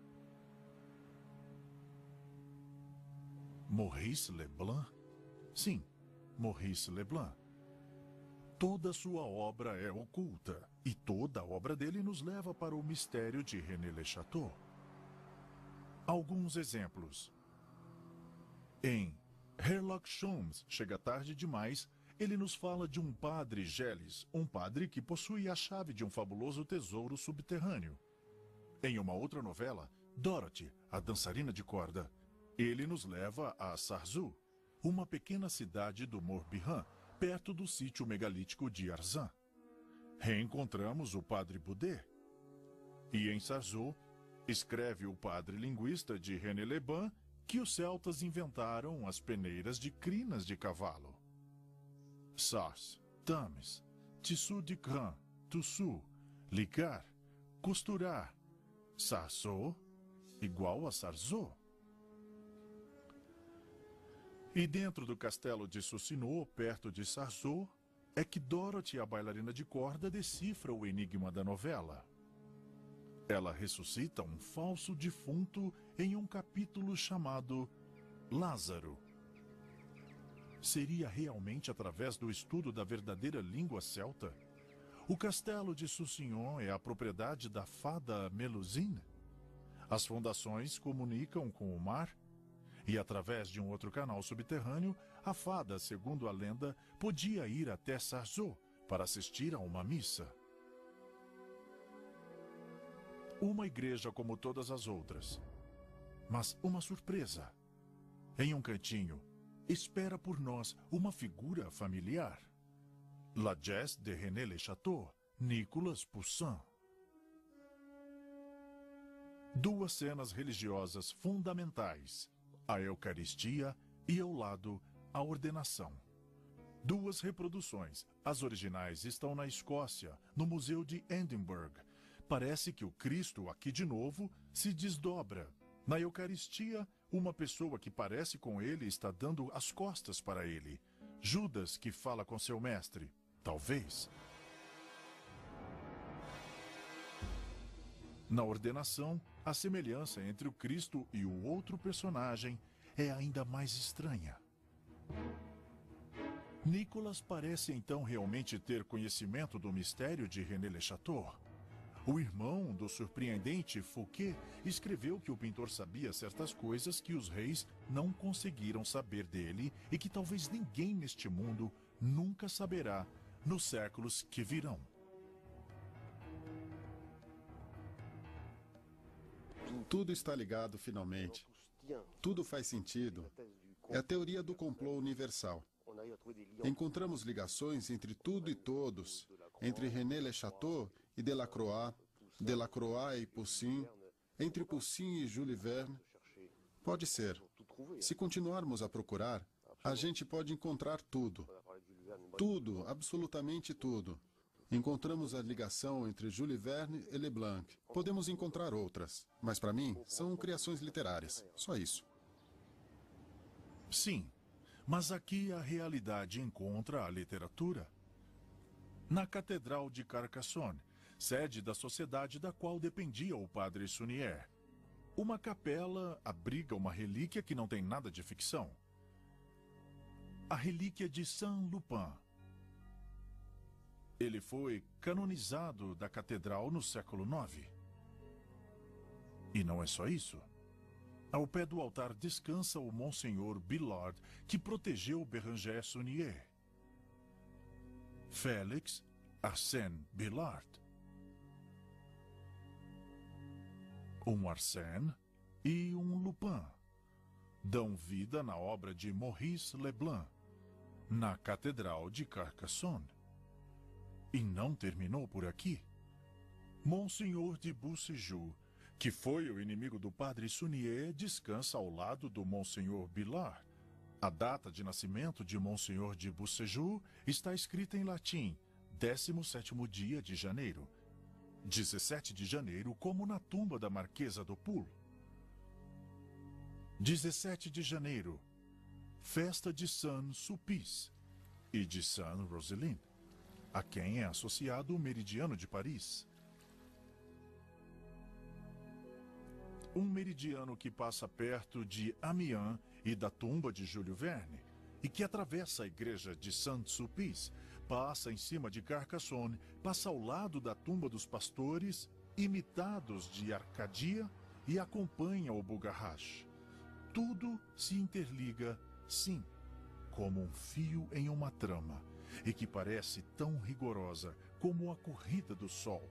Maurice Leblanc? Sim, Maurice Leblanc. Toda sua obra é oculta, e toda a obra dele nos leva para o mistério de René Le Chateau. Alguns exemplos. Em Sherlock Holmes Chega Tarde Demais, ele nos fala de um padre Geles, um padre que possui a chave de um fabuloso tesouro subterrâneo. Em uma outra novela, Dorothy, a dançarina de corda, ele nos leva a Sarzeau, uma pequena cidade do Morbihan, perto do sítio megalítico de Arzan. Reencontramos o padre Boudet. E em Sarzeau, escreve o padre linguista de René Lebin que os celtas inventaram as peneiras de crinas de cavalo. Sars, tames, tissu de crin, tussu, ligar, costurar, sarceau, igual a Sarzeau. E dentro do castelo de Sucinot, perto de Sarzeau, é que Dorothy, a bailarina de corda, decifra o enigma da novela. Ela ressuscita um falso defunto em um capítulo chamado Lázaro. Seria realmente através do estudo da verdadeira língua celta? O castelo de Soussignon é a propriedade da fada Melusine? As fundações comunicam com o mar? E através de um outro canal subterrâneo, a fada, segundo a lenda, podia ir até Sarzeau para assistir a uma missa. Uma igreja como todas as outras. Mas uma surpresa. Em um cantinho, espera por nós uma figura familiar. La Geste de René Le Chateau, Nicolas Poussin. Duas cenas religiosas fundamentais. A Eucaristia e, ao lado, a ordenação. Duas reproduções. As originais estão na Escócia, no Museu de Edinburgh. Parece que o Cristo, aqui de novo, se desdobra. Na Eucaristia, uma pessoa que parece com ele está dando as costas para ele. Judas que fala com seu mestre. Talvez. Na ordenação, a semelhança entre o Cristo e o outro personagem é ainda mais estranha. Nicolas parece então realmente ter conhecimento do mistério de René Le Chateau. O irmão do surpreendente Fouquet escreveu que o pintor sabia certas coisas que os reis não conseguiram saber dele e que talvez ninguém neste mundo nunca saberá nos séculos que virão. Tudo está ligado finalmente. Tudo faz sentido. É a teoria do complô universal. Encontramos ligações entre tudo e todos, entre René Le Chateau e Delacroix, Delacroix e Poussin, entre Poussin e Jules Verne. Pode ser. Se continuarmos a procurar, a gente pode encontrar tudo. Tudo, absolutamente tudo. Encontramos a ligação entre Jules Verne e Leblanc. Podemos encontrar outras, mas para mim são criações literárias. Só isso. Sim, mas aqui a realidade encontra a literatura. Na Catedral de Carcassonne, sede da sociedade da qual dependia o padre Sunier, uma capela abriga uma relíquia que não tem nada de ficção. A relíquia de Saint-Lupin. Ele foi canonizado da catedral no século nove. E não é só isso. Ao pé do altar descansa o Monsenhor Billard, que protegeu Bérenger Saunier. Félix Arsène Billard. Um Arsène e um Lupin dão vida na obra de Maurice Leblanc, na Catedral de Carcassonne. E não terminou por aqui. Monsenhor de Beauséjour, que foi o inimigo do padre Sunier, descansa ao lado do Monsenhor Billard. A data de nascimento de Monsenhor de Beauséjour está escrita em latim, décimo sétimo dia de janeiro. dezessete de janeiro, como na tumba da Marquesa do Poul. dezessete de janeiro, festa de Saint-Sulpice e de Saint-Roseline, a quem é associado o meridiano de Paris. Um meridiano que passa perto de Amiens e da tumba de Júlio Verne, e que atravessa a igreja de Saint-Sulpice, passa em cima de Carcassonne, passa ao lado da tumba dos pastores, imitados de Arcadia, e acompanha o Bougarrache. Tudo se interliga, sim, como um fio em uma trama, e que parece tão rigorosa como a corrida do sol.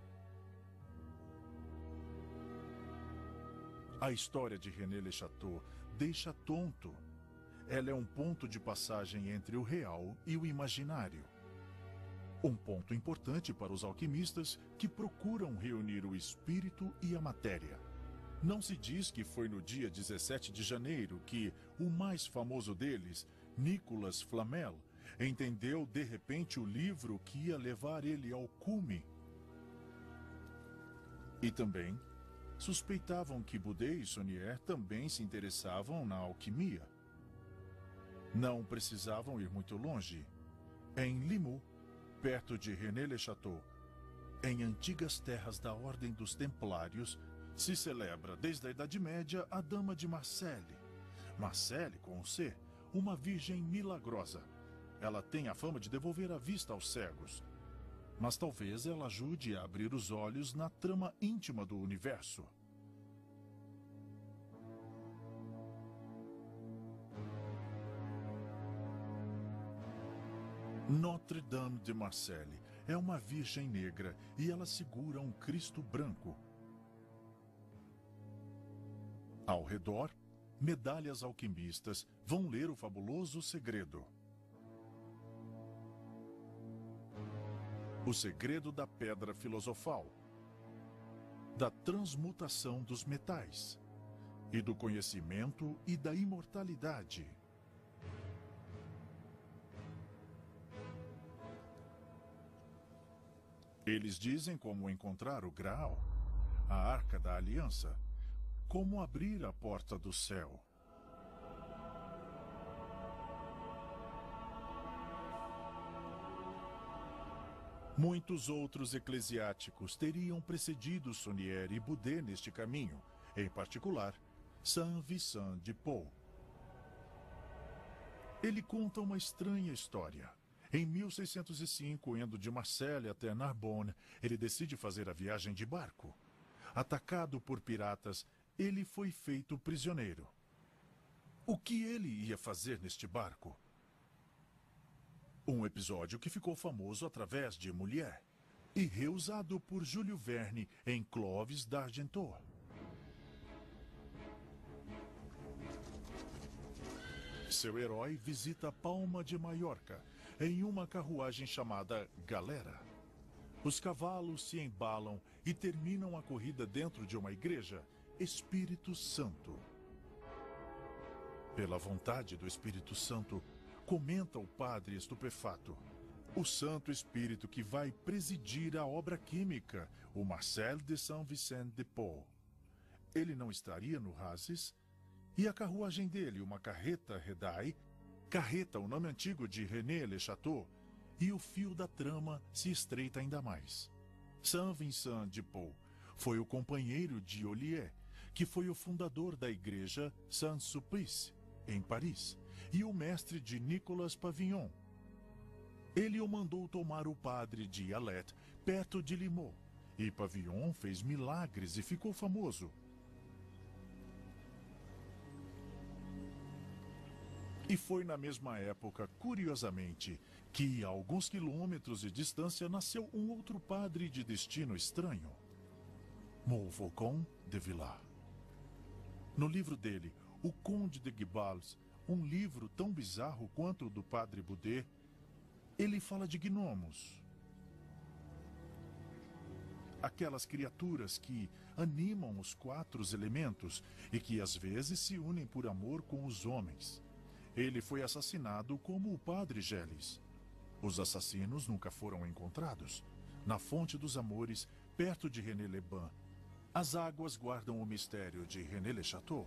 A história de René Le Chateau deixa tonto. Ela é um ponto de passagem entre o real e o imaginário. Um ponto importante para os alquimistas que procuram reunir o espírito e a matéria. Não se diz que foi no dia dezessete de janeiro que o mais famoso deles, Nicolas Flamel, entendeu de repente o livro que ia levar ele ao cume. E também suspeitavam que Boudet e Saunier também se interessavam na alquimia. Não precisavam ir muito longe. Em Limoux, perto de René Le Chateau, em antigas terras da Ordem dos Templários, se celebra desde a Idade Média a Dama de Marseille. Marseille, com o C, uma virgem milagrosa. Ela tem a fama de devolver a vista aos cegos. Mas talvez ela ajude a abrir os olhos na trama íntima do universo. Notre-Dame de Marseille é uma virgem negra e ela segura um Cristo branco. Ao redor, medalhas alquimistas vão ler o fabuloso segredo. O segredo da pedra filosofal, da transmutação dos metais, e do conhecimento e da imortalidade. Eles dizem como encontrar o Graal, a Arca da Aliança, como abrir a porta do céu. Muitos outros eclesiásticos teriam precedido Saunier e Boudet neste caminho, em particular, Saint Vincent de Paul. Ele conta uma estranha história. Em mil seiscentos e cinco, indo de Marseille até Narbonne, ele decide fazer a viagem de barco. Atacado por piratas, ele foi feito prisioneiro. O que ele ia fazer neste barco? Um episódio que ficou famoso através de Molière e reusado por Júlio Verne em Clovis d'Argenton. Seu herói visita Palma de Maiorca em uma carruagem chamada Galera. Os cavalos se embalam e terminam a corrida dentro de uma igreja, Espírito Santo. Pela vontade do Espírito Santo, comenta o padre estupefato, o Santo Espírito que vai presidir a obra química, o Marcel de Saint-Vincent de Paul. Ele não estaria no Razes? E a carruagem dele, uma carreta Redai, carreta, o nome antigo de René Le Chateau, e o fio da trama se estreita ainda mais. Saint-Vincent de Paul foi o companheiro de Ollier, que foi o fundador da igreja Saint-Sulpice, em Paris, e o mestre de Nicolas Pavillon. Ele o mandou tomar o padre de Alet, perto de Limoux, e Pavillon fez milagres e ficou famoso. E foi na mesma época, curiosamente, que a alguns quilômetros de distância nasceu um outro padre de destino estranho, Montfaucon de Villars. No livro dele, O Conde de Guibals, um livro tão bizarro quanto o do padre Boudet, ele fala de gnomos. Aquelas criaturas que animam os quatro elementos e que às vezes se unem por amor com os homens. Ele foi assassinado como o padre Gélis. Os assassinos nunca foram encontrados. Na Fonte dos Amores, perto de René Lebon, as águas guardam o mistério de René Le Chateau.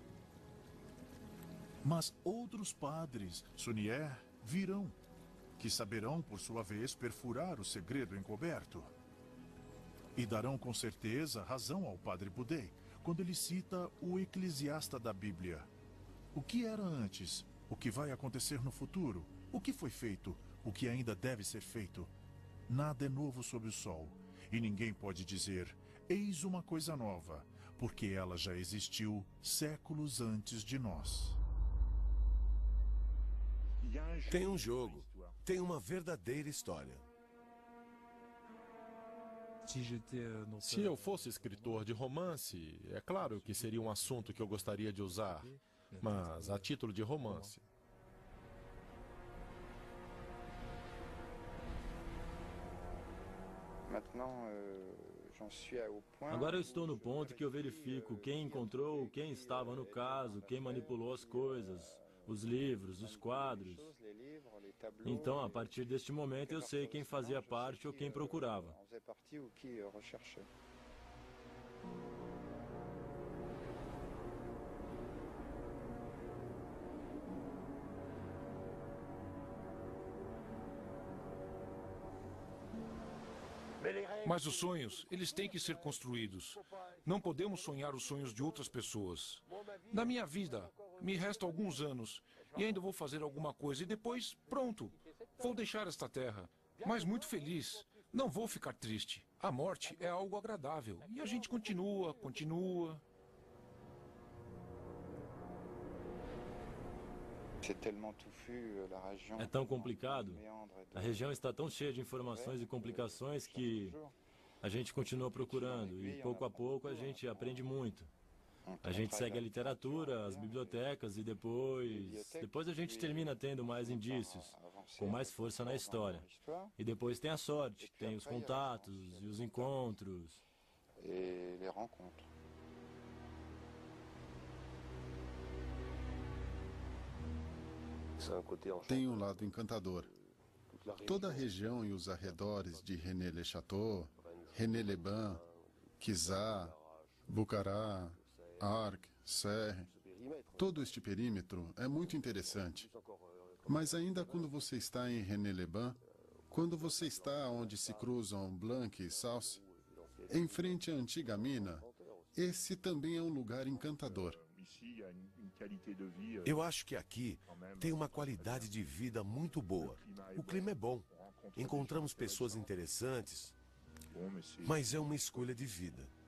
Mas outros padres, Saunier, virão, que saberão, por sua vez, perfurar o segredo encoberto. E darão com certeza razão ao padre Boudet, quando ele cita o eclesiasta da Bíblia. O que era antes? O que vai acontecer no futuro? O que foi feito? O que ainda deve ser feito? Nada é novo sob o sol, e ninguém pode dizer, eis uma coisa nova, porque ela já existiu séculos antes de nós. Tem um jogo, tem uma verdadeira história. Se eu fosse escritor de romance, é claro que seria um assunto que eu gostaria de usar, mas a título de romance. Agora eu estou no ponto que eu verifico quem encontrou, quem estava no caso, quem manipulou as coisas, os livros, os quadros. Então, a partir deste momento, eu sei quem fazia parte ou quem procurava. Mas os sonhos, eles têm que ser construídos. Não podemos sonhar os sonhos de outras pessoas. Na minha vida, me restam alguns anos e ainda vou fazer alguma coisa e depois, pronto, vou deixar esta terra, mas muito feliz. Não vou ficar triste. A morte é algo agradável e a gente continua, continua. É tão complicado. A região está tão cheia de informações e complicações que a gente continua procurando e pouco a pouco a gente aprende muito. A gente segue a literatura, as bibliotecas e depois... Depois a gente termina tendo mais indícios, com mais força na história. E depois tem a sorte, tem os contatos e os encontros. Tem um lado encantador. Toda a região e os arredores de René-le-Château, René-les-Bains, Quizá, Bucará, Arques, Serres, todo este perímetro é muito interessante. Mas ainda quando você está em René-les-Bains, quando você está onde se cruzam Blanc e Sauce, em frente à antiga mina, esse também é um lugar encantador. Eu acho que aqui tem uma qualidade de vida muito boa. O clima é bom. Encontramos pessoas interessantes, mas é uma escolha de vida.